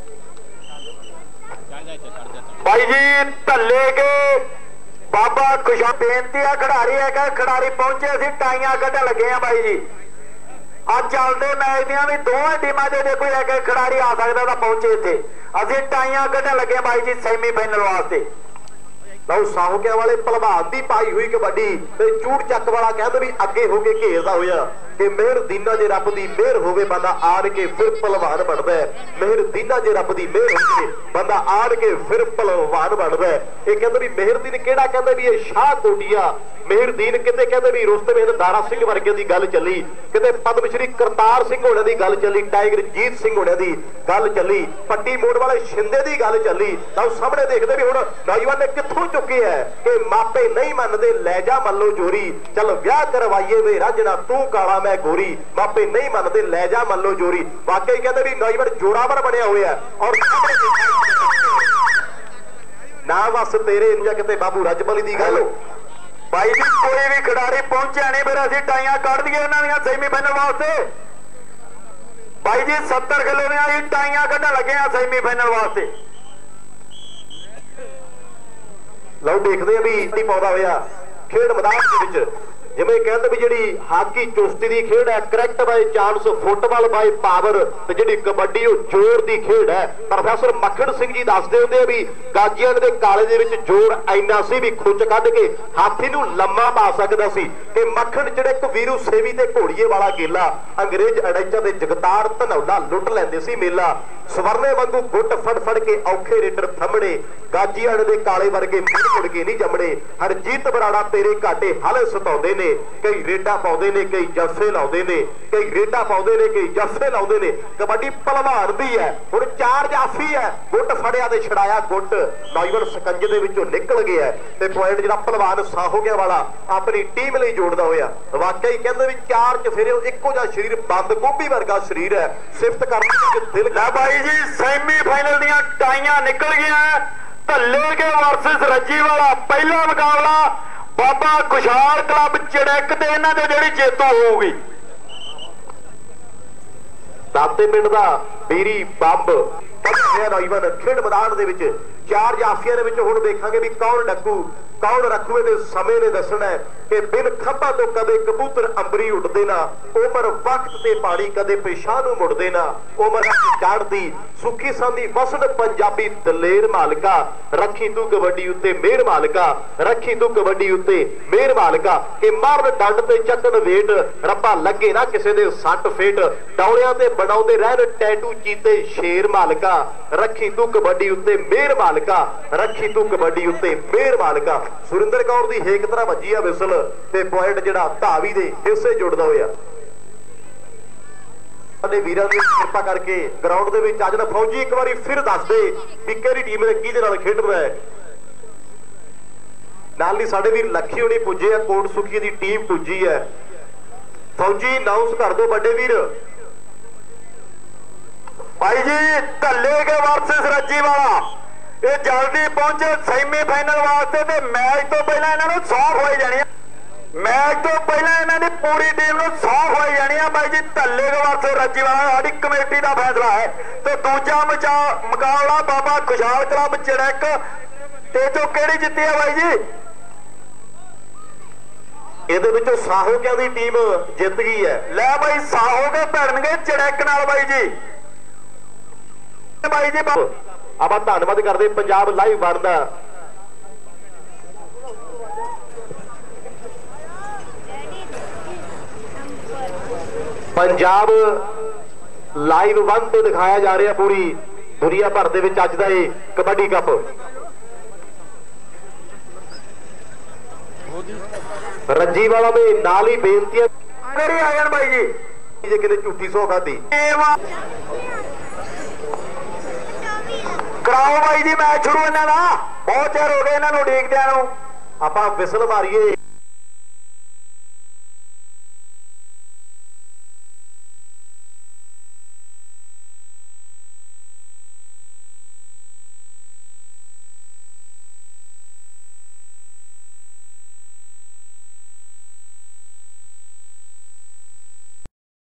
Speaker 3: ਭਾਈ ਜੀ ਧੱਲੇ ਕੇ ਬਾਬਾ ਖੁਸ਼ਾ ਬੇਨਤੀ ਆ ਖਿਡਾਰੀ ਹੈ ਕਿ ਖਿਡਾਰੀ ਪਹੁੰਚੇ, ਅਸੀਂ ਟਾਈਆਂ ਕੱਢਣ ਲੱਗੇ ਆ ਬਾਈ ਜੀ। ਅੱਜ ਚੱਲਦੇ ਮੈਚ ਦੀਆਂ ਵੀ ਦੋਵੇਂ ਟੀਮਾਂ ਦੇ ਜੇ ਕੋਈ ਲੈ ਕੇ ਖਿਡਾਰੀ ਆ ਸਕਦਾ ਤਾਂ ਪਹੁੰਚੇ ਇੱਥੇ। ਅਸੀਂ ਟਾਈਆਂ ਕੱਢਣ ਲੱਗੇ ਬਾਈ ਜੀ ਸੈਮੀ ਫਾਈਨਲ ਵਾਸਤੇ।
Speaker 1: ਲਓ ਸਾਹੋਕਿਆਂ ਵਾਲੇ ਭਲਵਾਨ ਦੀ ਪਾਈ ਹੋਈ ਕਬੱਡੀ ਤੇ ਚੂੜ ਚੱਕ ਵਾਲਾ ਕਹਿੰਦੇ ਵੀ ਅੱਗੇ ਹੋ ਕੇ ਘੇਰਦਾ ਹੋਇਆ ਕਿ ਮਿਹਰ ਦੀਨਾ ਜੇ ਰੱਬ ਦੀ ਮਿਹਰ ਹੋਵੇ ਬੰਦਾ ਆਣ ਕੇ ਫਿਰ ਭਲਵਾਨ ਬਣਦਾ ਮਿਹਰ ਦੀਨਾ ਜੇ ਰੱਬ ਦੀ ਮਿਹਰ ਹੋਵੇ ਬੰਦਾ ਆਣ ਕੇ ਫਿਰ ਭਲਵਾਨ ਬਣਦਾ ਇਹ ਕਹਿੰਦੇ ਵੀ ਮਿਹਰ ਦੀਨ ਕਿਹੜਾ ਕਹਿੰਦੇ ਵੀ ਇਹ ਸ਼ਾਹ ਕੋਟੀਆ ਮਿਹਰ ਦੀਨ ਕਿਤੇ ਕਹਿੰਦੇ ਵੀ ਰੁਸਤਮ ਦਾਰਾ ਸਿੰਘ ਵਰਗੇ ਦੀ ਗੱਲ ਚੱਲੀ ਕਿਤੇ ਪਦਮ ਸ਼੍ਰੀ ਕਰਤਾਰ ਸਿੰਘ ਹੋਣਾ ਦੀ ਗੱਲ ਚੱਲੀ ਟਾਈਗਰ ਜੀਤ ਸਿੰਘ ਹੋਣਾ ਦੀ ਗੱਲ ਚੱਲੀ ਪੱਟੀ ਮੋੜ ਵਾਲੇ ਸ਼ਿੰਦੇ ਦੀ ਗੱਲ ਚੱਲੀ ਤਾਂ ਸਾਹਮਣੇ ਦੇਖਦੇ ਵੀ ਹੁਣ ਨੌਜਵਾਨ ਨੇ ਕਿੱਥੋਂ ਚੁੱਕੇ ਹੈ ਕਿ ਮਾਪੇ ਨਹੀਂ ਮੰਨਦੇ ਲੈ ਜਾ ਮੱਲੋ ਜੋਰੀ ਚੱਲ ਵਿਆਹ ਕਰਵਾਈਏ ਵੇ ਰਾਜਣਾ ਤੂੰ ਕਾਲਾ ਮੈਂ ਗੋਰੀ ਮਾਪੇ ਨਹੀਂ ਮੰਨਦੇ ਲੈ ਜਾ ਮੱਲੋ ਜੋਰੀ ਵਾਕਈ ਕਹਿੰਦੇ ਵੀ ਨੌਜਵਾਨ ਜੋਰਾਵਰ ਬਣਿਆ ਹੋਇਆ ਔਰ ਨਾ ਬਸ ਤੇਰੇ ਜਾਂ ਕਿਤੇ ਬਾਬੂ ਰਜਮਲੀ ਦੀ ਗੱਲ
Speaker 3: ਭਾਈ ਜੀ ਕੋਈ ਵੀ ਖਿਡਾਰੀ ਪਹੁੰਚਿਆ ਨਹੀਂ ਫਿਰ ਅਸੀਂ ਟਾਈਆਂ ਕੱਢ ਦਈਏ ਇਹਨਾਂ ਦੀਆਂ ਸੈਮੀਫਾਈਨਲ ਵਾਸਤੇ ਭਾਈ ਜੀ ਸੱਤਰ ਕਿਲੋ ਦੀਆਂ ਅਸੀਂ ਟਾਈਆਂ ਕੱਢਣ ਲੱਗੇ ਆ ਸੈਮੀਫਾਈਨਲ ਵਾਸਤੇ
Speaker 1: ਲਓ ਦੇਖਦੇ ਆ ਵੀ ਕੀ ਪਾਉਂਦਾ ਹੋਇਆ ਖੇਡ ਮੈਦਾਨ ਦੇ ਵਿੱਚ ਜਿਵੇਂ ਕਹਿੰਦੇ ਵੀ ਜਿਹੜੀ ਹਾਕੀ ਚੁਸਤੀ ਦੀ ਖੇਡ ਹੈ cricket by chance football by power ਤੇ ਜਿਹੜੀ ਕਬੱਡੀ ਉਹ ਜ਼ੋਰ ਦੀ ਖੇਡ ਹੈ ਪ੍ਰੋਫੈਸਰ ਮੱਖਣ ਸਿੰਘ ਜੀ ਦੱਸਦੇ ਹੁੰਦੇ ਆ ਵੀ ਗਾਜੀਆਂ ਦੇ ਕਾਲੇ ਦੇ ਵਿੱਚ ਜ਼ੋਰ ਇੰਨਾ ਸੀ ਵੀ ਖੁੱਚ ਕੱਢ ਕੇ ਹਾਥੀ ਨੂੰ ਲੰਮਾ ਪਾ ਸਕਦਾ ਸੀ ਕਿ ਮੱਖਣ ਜਿਹੜੇ ਇੱਕ ਵੀਰੂ ਸੇਵੀ ਤੇ ਘੋੜੀਏ ਵਾਲਾ ਗੇਲਾ ਅੰਗਰੇਜ਼ ਅੜੈਚਾ ਦੇ ਜਗਤਾਰ ਧਨੌਲਾ ਲੁੱਟ ਲੈਂਦੇ ਸੀ ਮੇਲਾ ਸਵਰਨੇ ਵਾਂਗੂ ਗੁੱਟ ਫੜ ਫੜ ਕੇ ਔਖੇ ਰੇਟਰ ਥੰਮੜੇ ਗਾਜੀਆਂ ਦੇ ਕਾਲੇ ਵਰਗੇ ਮੁੜ ਮੁੜ ਕੇ ਨਹੀਂ ਜੰਮੜੇ ਹਰਜੀਤ ਬਰਾੜਾ ਤੇਰੇ ਘਾਟੇ ਹਾਲੇ ਸਤਾਉਂਦੇ ਨੇ ਕਈ ਰੇਡਾ ਪਾਉਂਦੇ ਨੇ ਕਈ ਜੱਫੇ ਲਾਉਂਦੇ ਨੇ ਕਈ ਰੇਡਾ ਪਾਉਂਦੇ ਨੇ ਕਈ ਜੱਫੇ ਲਾਉਂਦੇ ਨੇ ਕਬੱਡੀ ਭਲਵਾਨ ਦੀ ਹੈ ਹੁਣ ਚਾਰ ਜਾਫੀ ਹੈ ਗੁੱਟ ਫੜਿਆ ਤੇ ਛੜਾਇਆ ਗੁੱਟ ਨੌਜਵਾਨ ਸਕੰਜੇ ਦੇ ਵਿੱਚੋਂ ਨਿਕਲ ਗਿਆ ਤੇ ਪੁਆਇੰਟ ਜਿਹੜਾ ਭਲਵਾਨ ਸਾਹੋਗਿਆਂ ਵਾਲਾ ਆਪਣੀ ਟੀਮ ਲਈ ਜੋੜਦਾ ਹੋਇਆ ਵਾਕਈ ਕਹਿੰਦੇ ਵੀ ਚਾਰ ਚਫੇਰੇ ਇੱਕੋ ਜਿਹਾ ਸਰੀਰ ਬੰਦ ਗੋਭੀ ਵਰਗਾ ਸਰੀਰ ਹੈ ਸਿਫਤ ਕਰਨ ਦੀ ਦਿਲ
Speaker 3: ਲੈ ਬਾਈ ਜੀ ਸੈਮੀਫਾਈਨਲ ਦੀਆਂ ਟਾਈਆਂ ਨਿਕਲ ਗਈਆਂ ਧੱਲੇ ਕੇ ਵਰਸਸ ਰੱਜੀ ਵਾਲਾ ਪਹਿਲਾ ਮੁਕਾਬਲਾ ਬਾਬਾ ਖੁਸ਼ਹਾਲ ਕਲੱਬ ਚੜੈਕ ਤੇ ਇਹਨਾਂ ਦੇ ਜਿਹੜੀ ਜੇਤੂ ਹੋਊਗੀ
Speaker 1: ਦਾਤੇ ਪਿੰਡ ਦਾ ਬੀਰੀ ਬੰਬ ਨੌਜਵਾਨ ਖੇਡ ਮੈਦਾਨ ਦੇ ਵਿੱਚ ਚਾਰ ਜਾਫੀਆਂ ਦੇ ਵਿੱਚ ਹੁਣ ਦੇਖਾਂਗੇ ਵੀ ਕੌਣ ਡੱਕੂ ਕੌਣ ਰੱਖੂਏ ਤੇ ਸਮੇਂ ਨੇ ਦੱਸਣਾ ਕਿ ਬਿਨ ਖੱਬਾ ਤੋਂ ਕਦੇ ਕਬੂਤਰ ਅੰਬਰੀ ਉੱਡਦੇ ਨਾ ਉਮਰ ਵਕਤ ਤੇ ਪਾਣੀ ਕਦੇ ਪੇਸ਼ਾਂ ਨੂੰ ਮੁੜਦੇ ਨਾ ਉਮਰ ਚੜ੍ਹਦੀ ਸੁੱਖੀ ਸੰਦੀ ਵਸਣ ਪੰਜਾਬੀ ਦਲੇਰ ਮਾਲਕਾ ਰੱਖੀ ਤੂੰ ਕਬੱਡੀ ਉੱਤੇ ਮਿਹਰ ਮਾਲਕਾ ਰੱਖੀ ਤੂੰ ਕਬੱਡੀ ਉੱਤੇ ਮਿਹਰ ਮਾਲਕਾ ਕਿ ਮਾਰਨ ਡੰਡ ਤੇ ਚੱਕਣ ਵੇਟ ਰੱਬਾ ਲੱਗੇ ਨਾ ਕਿਸੇ ਦੇ ਸੱਟ ਫੇਟ ਡੌਲਿਆਂ ਤੇ ਬਣਾਉਂਦੇ ਰਹਿਣ ਟੈਟੂ ਚੀਤੇ ਸ਼ੇਰ ਮਾਲਕਾ ਰੱਖੀ ਤੂੰ ਕਬੱਡੀ ਉੱਤੇ ਮਿਹਰ ਮਾਲਕਾ ਰੱਖੀ ਤੂੰ ਕਬੱਡੀ ਉੱਤੇ ਮਿਹਰ ਮਾਲਕਾ ਸੁਰਿੰਦਰ ਕੌਰ ਦੀ ਹੇਕ ਤਰ੍ਹਾਂ ਵੱਜੀ ਆ ਵਿਸਲ ਤੇ ਪੁਆਇੰਟ ਜਿਹੜਾ ਧਾਵੀ ਦੇ ਹਿੱਸੇ ਜੁੜਦਾ ਹੋਇਆ ਸਾਡੇ ਵੀਰਾਂ ਦੀ ਕਿਰਪਾ ਕਰਕੇ ਗਰਾਊਂਡ ਦੇ ਵਿੱਚ ਅੱਜ ਦਾ ਫੌਜੀ ਇੱਕ ਵਾਰੀ ਫਿਰ ਦੱਸ ਦੇ ਵੀ ਕਿਹੜੀ ਟੀਮ ਨੇ ਕਿਹਦੇ ਨਾਲ ਖੇਡਣਾ ਹੈ ਨਾਲ ਹੀ ਸਾਡੇ ਵੀਰ ਲੱਖੀ ਹੋਣੀ ਪੁੱਜੇ ਆ ਕੋਟ ਸੁਖੀ ਦੀ ਟੀਮ ਪੁੱਜੀ ਹੈ ਫੌਜੀ ਅਨਾਉਂਸ ਕਰ ਦਿਓ ਵੱਡੇ ਵੀਰ
Speaker 3: ਭਾਈ ਜੀ ਧੱਲੇ ਕੇ ਵਰਸਸ ਰੱਜੀ ਵਾਲਾ ਇਹ ਜਲਦੀ ਪਹੁੰਚੇ ਸੈਮੀਫਾਈਨਲ ਵਾਸਤੇ ਤੇ ਮੈਚ ਤੋਂ ਪਹਿਲਾਂ ਇਹਨਾਂ ਨੂੰ ਸਾਫ਼ ਹੋਈ ਜਾਣੀ ਮੈਚ ਤੋਂ ਪਹਿਲਾਂ ਇਹਨਾਂ ਦੀ ਪੂਰੀ ਟੀਮ ਨੂੰ ਸਾਫ਼ ਹੋਈ ਜਾਣੀ ਆ ਬਾਈ ਜੀ ਧੱਲੇ ਕੇ ਵਰਸਸ ਰੱਜੀ ਵਾਲਾ ਸਾਡੀ ਕਮੇਟੀ ਦਾ ਫੈਸਲਾ ਹੈ ਤੇ ਦੂਜਾ ਮੁਕਾਬਲਾ ਬਾਬਾ ਖੁਸ਼ਹਾਲ ਕਲੱਬ ਚੜੈਕ ਤੇ ਚੋਂ ਕਿਹੜੀ ਜਿੱਤੀ ਆ ਬਾਈ ਜੀ
Speaker 1: ਇਹਦੇ ਵਿੱਚੋਂ ਸਾਹੋਕਿਆਂ ਦੀ ਟੀਮ ਜਿੱਤ ਗਈ ਹੈ
Speaker 3: ਲੈ ਬਾਈ ਸਾਹੋਕੇ ਭਿੜਨਗੇ ਚੜੈਕ ਨਾਲ ਬਾਈ ਜੀ ਬਾਈ ਜੀ
Speaker 1: ਆਪਾਂ ਧੰਨਵਾਦ ਕਰਦੇ ਪੰਜਾਬ ਲਾਈਵ ਬਣਦਾ ਪੰਜਾਬ ਲਾਈਵ ਵਨ ਤੇ ਦਿਖਾਇਆ ਜਾ ਰਿਹਾ ਪੂਰੀ ਦੁਨੀਆ ਭਰ ਦੇ ਵਿੱਚ ਅੱਜ ਦਾ ਇਹ ਕਬੱਡੀ ਕੱਪ ਰੱਜੀ ਵਾਲਾ ਦੇ ਨਾਲ ਹੀ ਬੇਨਤੀ ਹੈ
Speaker 3: ਕਰੀ ਆ ਜਾਣ ਬਾਈ ਜੀ
Speaker 1: ਜੇ ਕਿਤੇ ਝੂਠੀ ਸੌ ਖਾਦੀ
Speaker 3: ਕਰਾਓ ਬਾਈ ਜੀ ਮੈਚ ਸ਼ੁਰੂ ਇਹਨਾਂ ਦਾ ਬਹੁਤ ਚਿਰ ਹੋ ਗਿਆ ਇਹਨਾਂ ਨੂੰ ਉਡੀਕਦਿਆਂ ਨੂੰ
Speaker 1: ਆਪਾਂ ਵਿਸਲ ਮਾਰੀਏ।